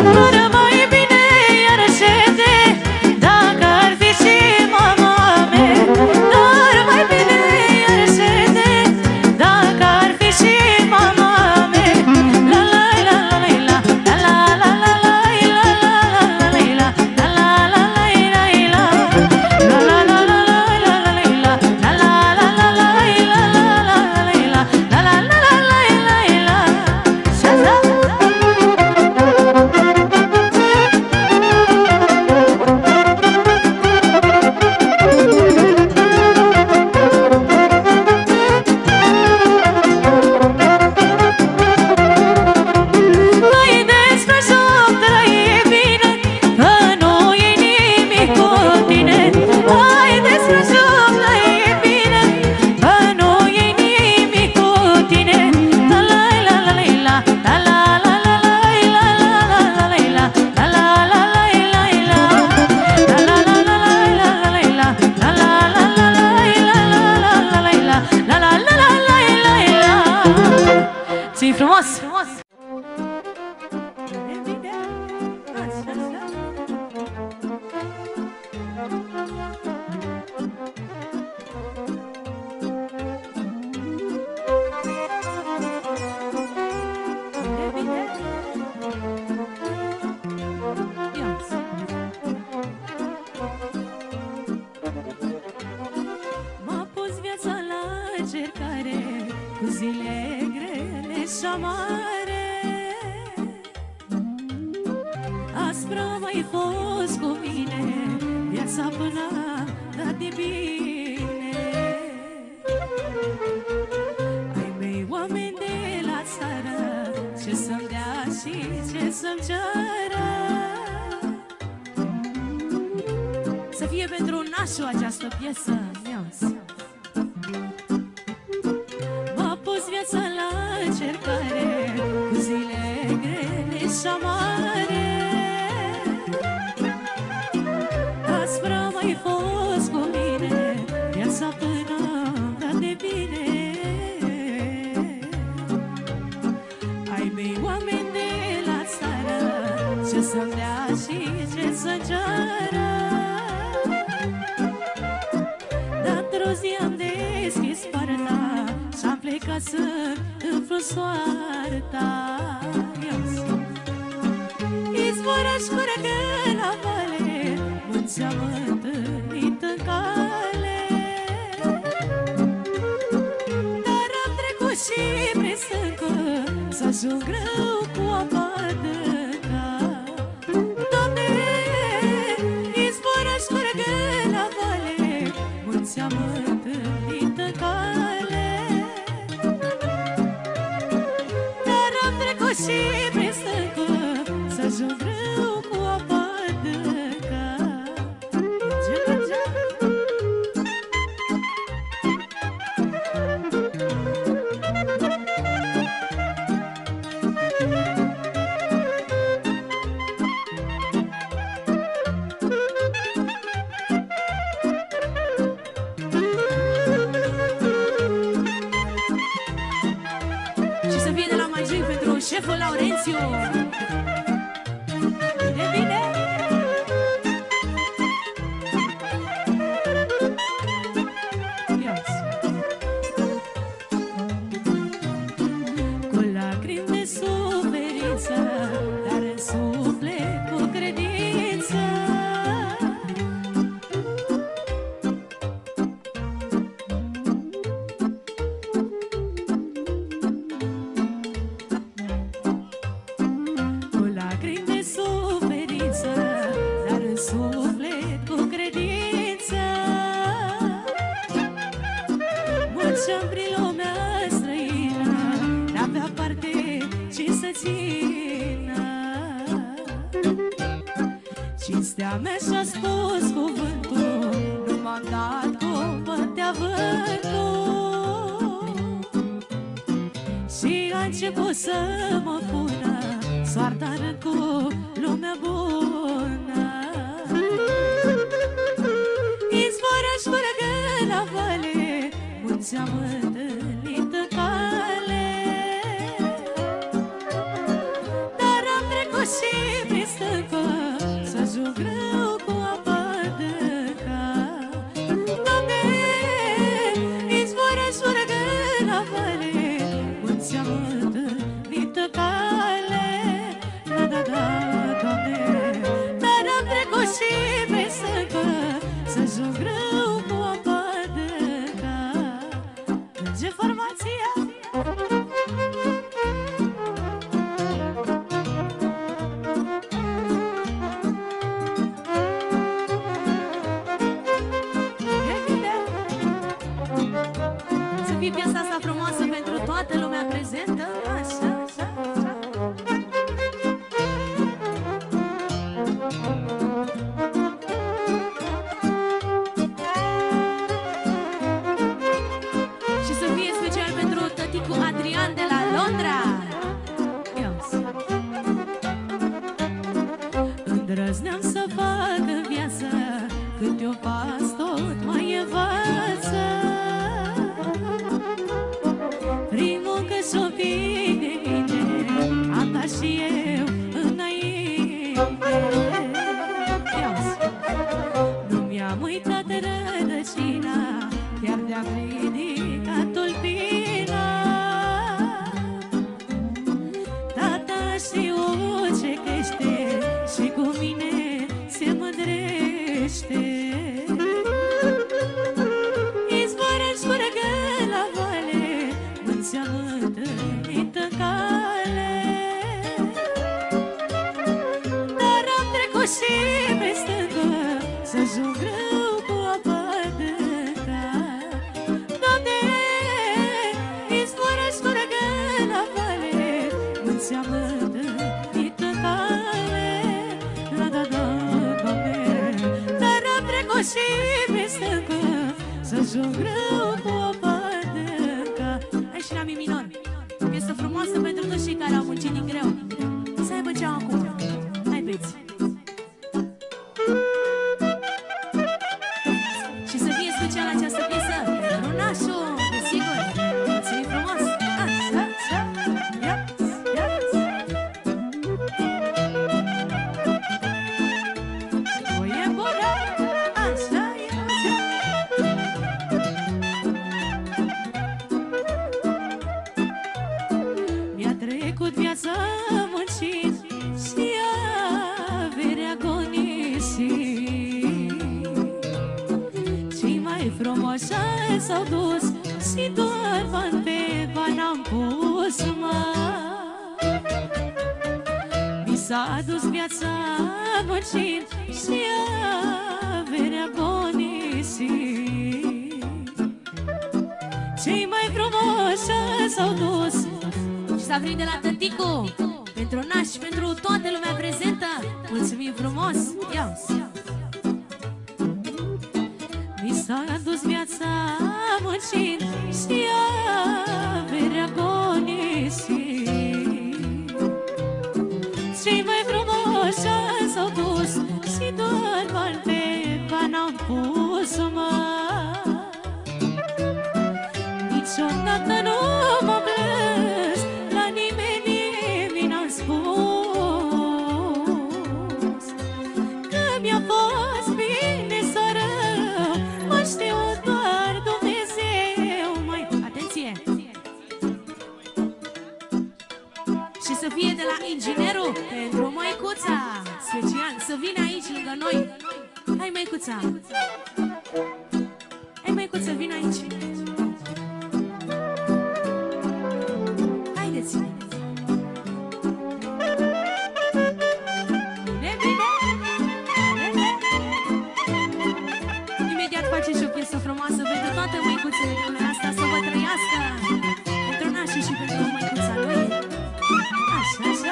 Mulți am întâlnit în cale fie piesa asta frumoasă pentru toată lumea prezentă. Așa, așa, așa. Și să fie special pentru tăticu Adrian de la Londra. Îndrăzneam să fac în viață cât eu pas tot mai învață. Primul că s-o pic de mine, am dat și eu înainte. Nu mi-am uitat rădăcina, chiar de-am ridicat tulpina. Tata știu ce crește și cu mine se mândrește. Izvoară-n scurgă la vale, mânți-am întâlnit în cale. Dar am trecut și pe stângă, să-ajung grâu cu apă adâncă. Doamne, izvoară-n scurgă la vale, mânți-am întâlnit în cale. La da da, Doamne, dar am trecut și pe stâncă, să-ajung grâu cu apă adâncă. Hai și la mi minor, piesă frumoasă pentru toți cei care au muncit din greu. Să aibă ce acum. Haideți! Și să fie special această piesă pentru nașul, desigur. Mulțumim frumos! Așa, așa, ia, ia. O e bună, așa, ia, așa. Mi-a trecut viața muncind și averea agonisit. Cei mai frumoși s-au dus și doar bani pe bani am pus, mă. Mi s-a dus viața muncind și averea agonisit. Cei mai frumoși s-au dus. Și s-a venit de la tăticu pentru naș și pentru toată lumea prezentă. Mulțumim frumos! Ia-o! Mi s-a dus viața muncind și averea agonisit. Cei mai frumoși s-au dus și doar bani pe bani am pus, mă. Niciodată nu m-am plâns, la nimeni nimic n-am spus. Că mi-a fost bine sau rău, mă știu doar Dumnezeu. Mai, atenție! Și să fie de la inginerul pentru măicuța, special, să vină aici lângă noi. Hai, măicuța! Hai, măicuță, vină aici! Haideți! Bine, bine! Imediat face și o piesă frumoasă pentru toate măicuțele din lumea asta, să vă trăiască pentru nașii și pentru măicuța lui. Așa, așa!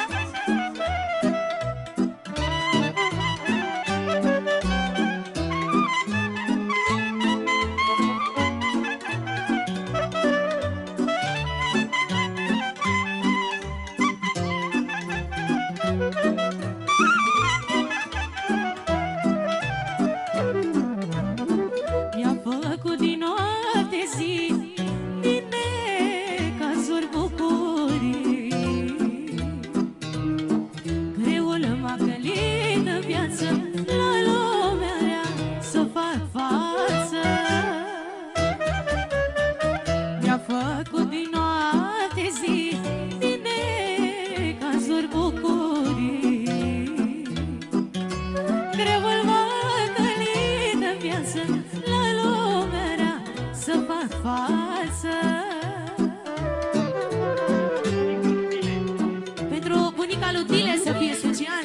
Mi-a făcut din noapte zi, din necazuri bucurii. Greul m-a călit în viață, la lumea rea să fac față. Mi-a făcut din noapte zi, din necazuri bucurii. Greul m-a călit în viață, la lumea rea să fac față. Pentru bunica lui Dile să fie special.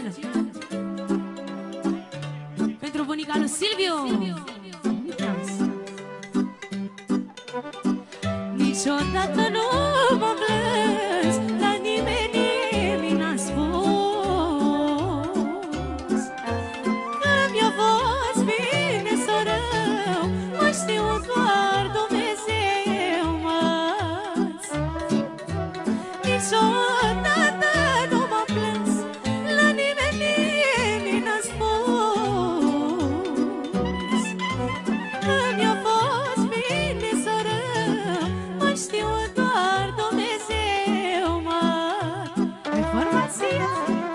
Pentru bunica lui Silviu. Nici Niciodată nu m-am plâns, la nimeni mi n-am spus că mi-a fost bine sau rău, mă știu doar Dumnezeu mă-ți. Niciodată nu m-am plâns, la nimeni mi n-am spus că mi-a fost bine sau rău, mă știu doar Dumnezeu mă. Informație.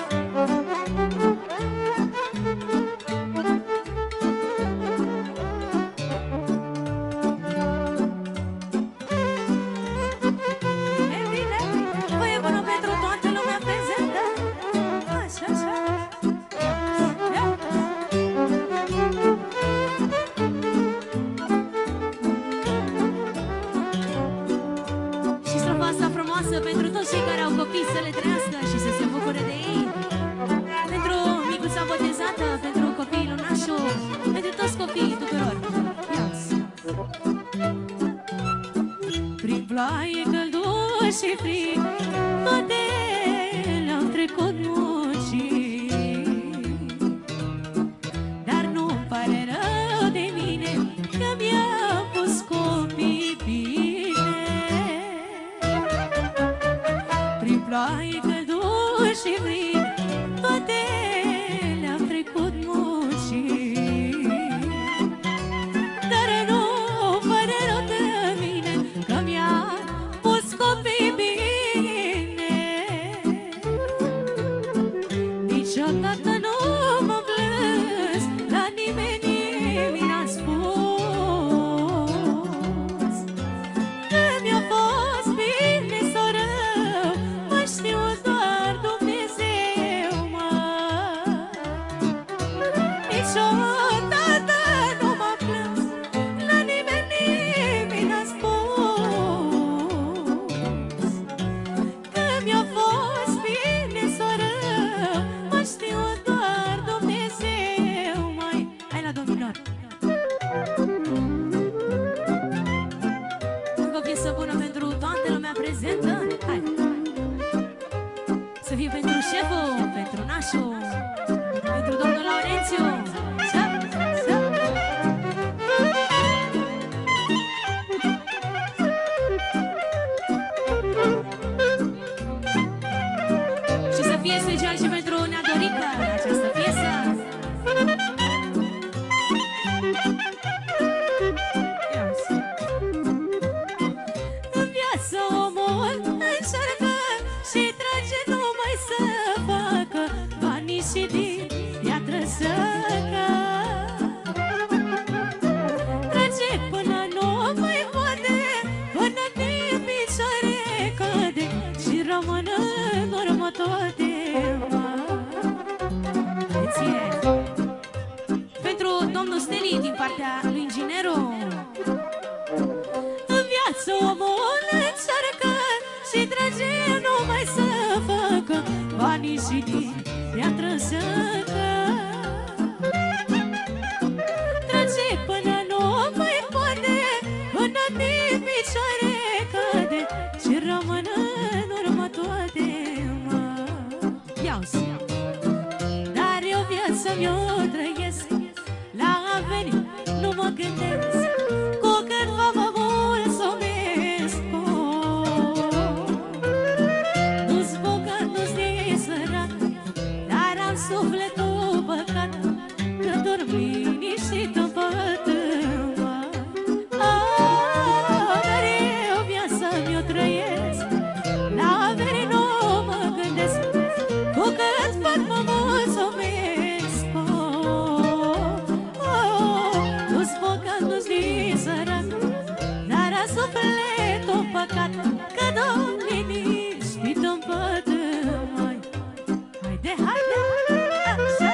E bine, voie bună pentru toată lumea prezentă. Așa, așa. Ia. Și strofa asta frumoasă pentru toți cei care au copii să le trăiască și să se bucure de ei. Pentru micuța botezată, pentru copiii lunașu, pentru toți copiii tuturor. Ia-ți. Prin ploaie, căldură și frig, toate le-au trecut muncii. Dar nu-mi pare rău de mine că mi-am pus copii bine. Prin ploaie, căldură și frig, toate le-am trecut muncii. Dar nu pare rău de mine că mi-am pus copii bine. Niciodată nu m-am plâns, la nimeni mi n-am spus că mi-a fost bine sau rău, mă știu doar Dumnezeu mă. Niciodată nu m-am plâns, la nimeni mi n-am spus că mi-a fost bine sau rău, mă știu doar Dumnezeu mai. Hai la domnilor. Încă o piesă bună pentru toată lumea prezentă. Hai. Să fie pentru șeful, pentru nașul, pentru domnul Laurențiu. Să, să. Și să fie special și pentru Neadorică această piesă. Ia-ți. În viață omul încearcă și trage numai să facă banii și din piatră săcă. Trage până nu mai poate, până din picioare cade și rămân în urmă toate mă. Atenție! Pentru domnul Steli din partea lui inginerul. În viață omul încearcă și trage numai să facă banii și din piatră săcă. Trage până nu mai poate, până din picioare cade și rămân în urmă toate mă. Iau-ți. Dar eu viața mi-o trăiesc, la a venit nu mă gândesc, cu câtva mă mulțumesc. Nu-s bogat, nu-s de sărat, dar am sufletul păcat, că dorm liniștit în pătâmă. Dar eu viața mi-o trăiesc, la avere nu mă gândesc, cu cât fac mă mulțumesc. Nu-s bogat, nu-s de sărat, dar am sufletul păcat, că dorm liniștit în pătâmă. Haide, haide, așa.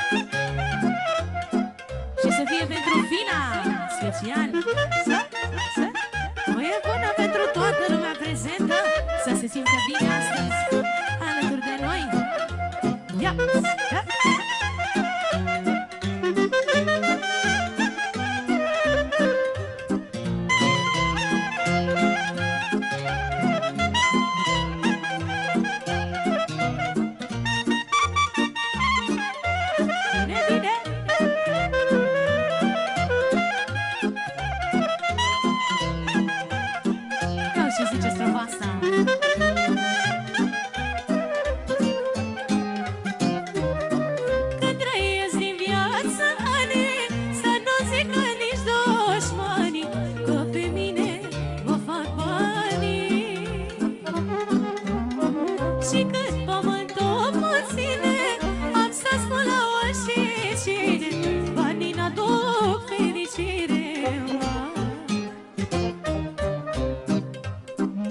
Și să fie pentru Fina, special. Să, să. O e bună pentru toată lumea prezentă, să se simtă bine astăzi alături de noi. Ia, ia.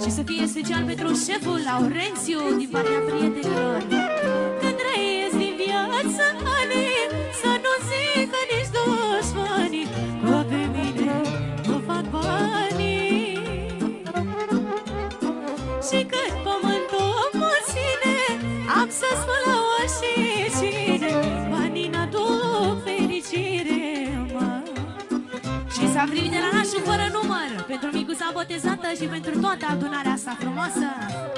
Și să fie special pentru șeful Laurențiu din partea prietenilor. Când trăiesc din viață ani, să nu zică nici dușmanii că pe mine mă fac banii. Și când pământul mă ține, am să spun la orice cine, banii n-aduc fericire, mă. Și s-a primit de la nașul fără număr, pentru micuța botezată și pentru toată adunarea asta frumoasă.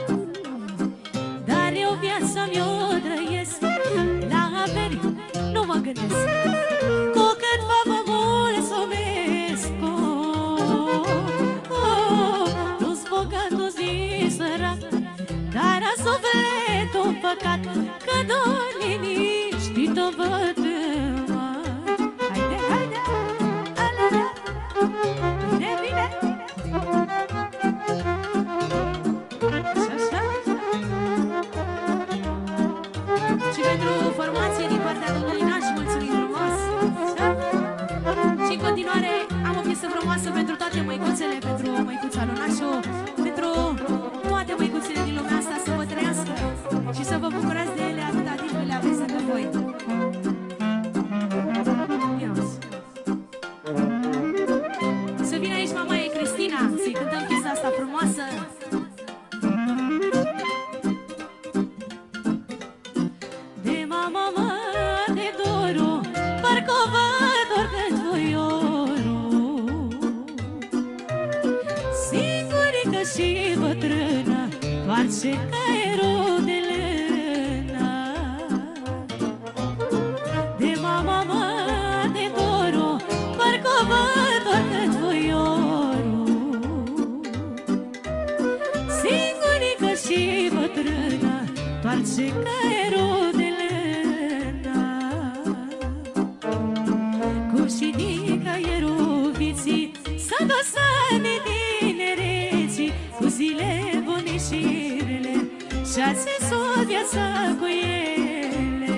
Dar eu viața mi-o trăiesc, la averi nu mă gândesc, cu câtva mă mulțumesc. Oh, oh, nu-s bogat, nu-s nici sărac, dar a sufletul păcat, că doar liniștit-o văd în măr. Haide, haide, alea, bine, bine. Așa, așa. Și pentru formație din partea domnului Naș, mulțumim frumos. Așa. Și în continuare am o piesă frumoasă pentru toate măicuțele, pentru măicuța Lunașu, pentru toate măicuțele din lumea asta, să vă trăiască și să vă bucurați de ele atâta timp cât le aveți lângă voi. Să vină aici mama ei Cristina, să-i cântăm piesa asta frumoasă. De mama mă de dorul, parcă o văd oricând voiorul. Singurică și bătrână, toarce caierul de lână. De mama mă de dorul, parcă o văd oricând voiorul. Singurică și bătrână, toarce caierul de lână. Cu și din caierul vieții s-a dosat de tinereții, cu zile bune și rele, și-ați ținut viața cu ele.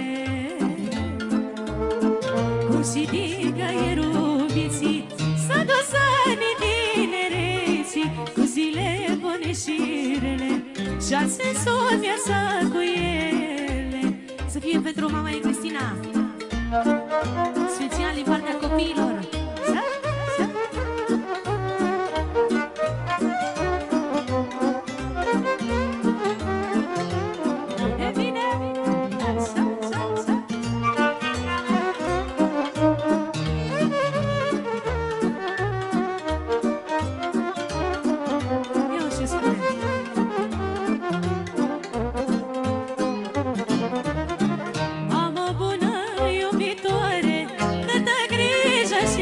Cu și din caierul vieții s-a dosat de tinereții, cu zile bune și rele, și-ați ținut viața cu ele. Să fie pentru mama ei Cristina, special din partea copiilor. Mamă bună, iubitoare, câtă grijă și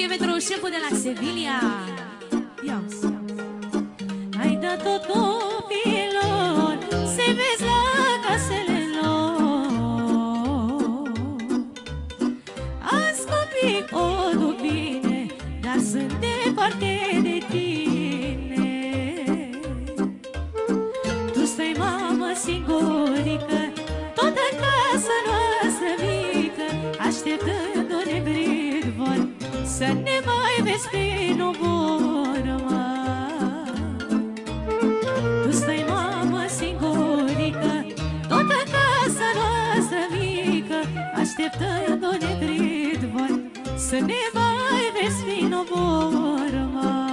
pentru șeful de la Sevilla. Ia ai dat-o copilor, se vezi la casele lor. Azi copii o duc bine, dar sunt departe de tine. Tu stai mamă singurică, tot în casa noastră mică, așteptând un nebrit vor să ne mai vezi prin obor, mă. Tu stai mamă singurică, tot în casa noastră mică, așteptând un nebrit vor să ne mai vezi prin obor, mă.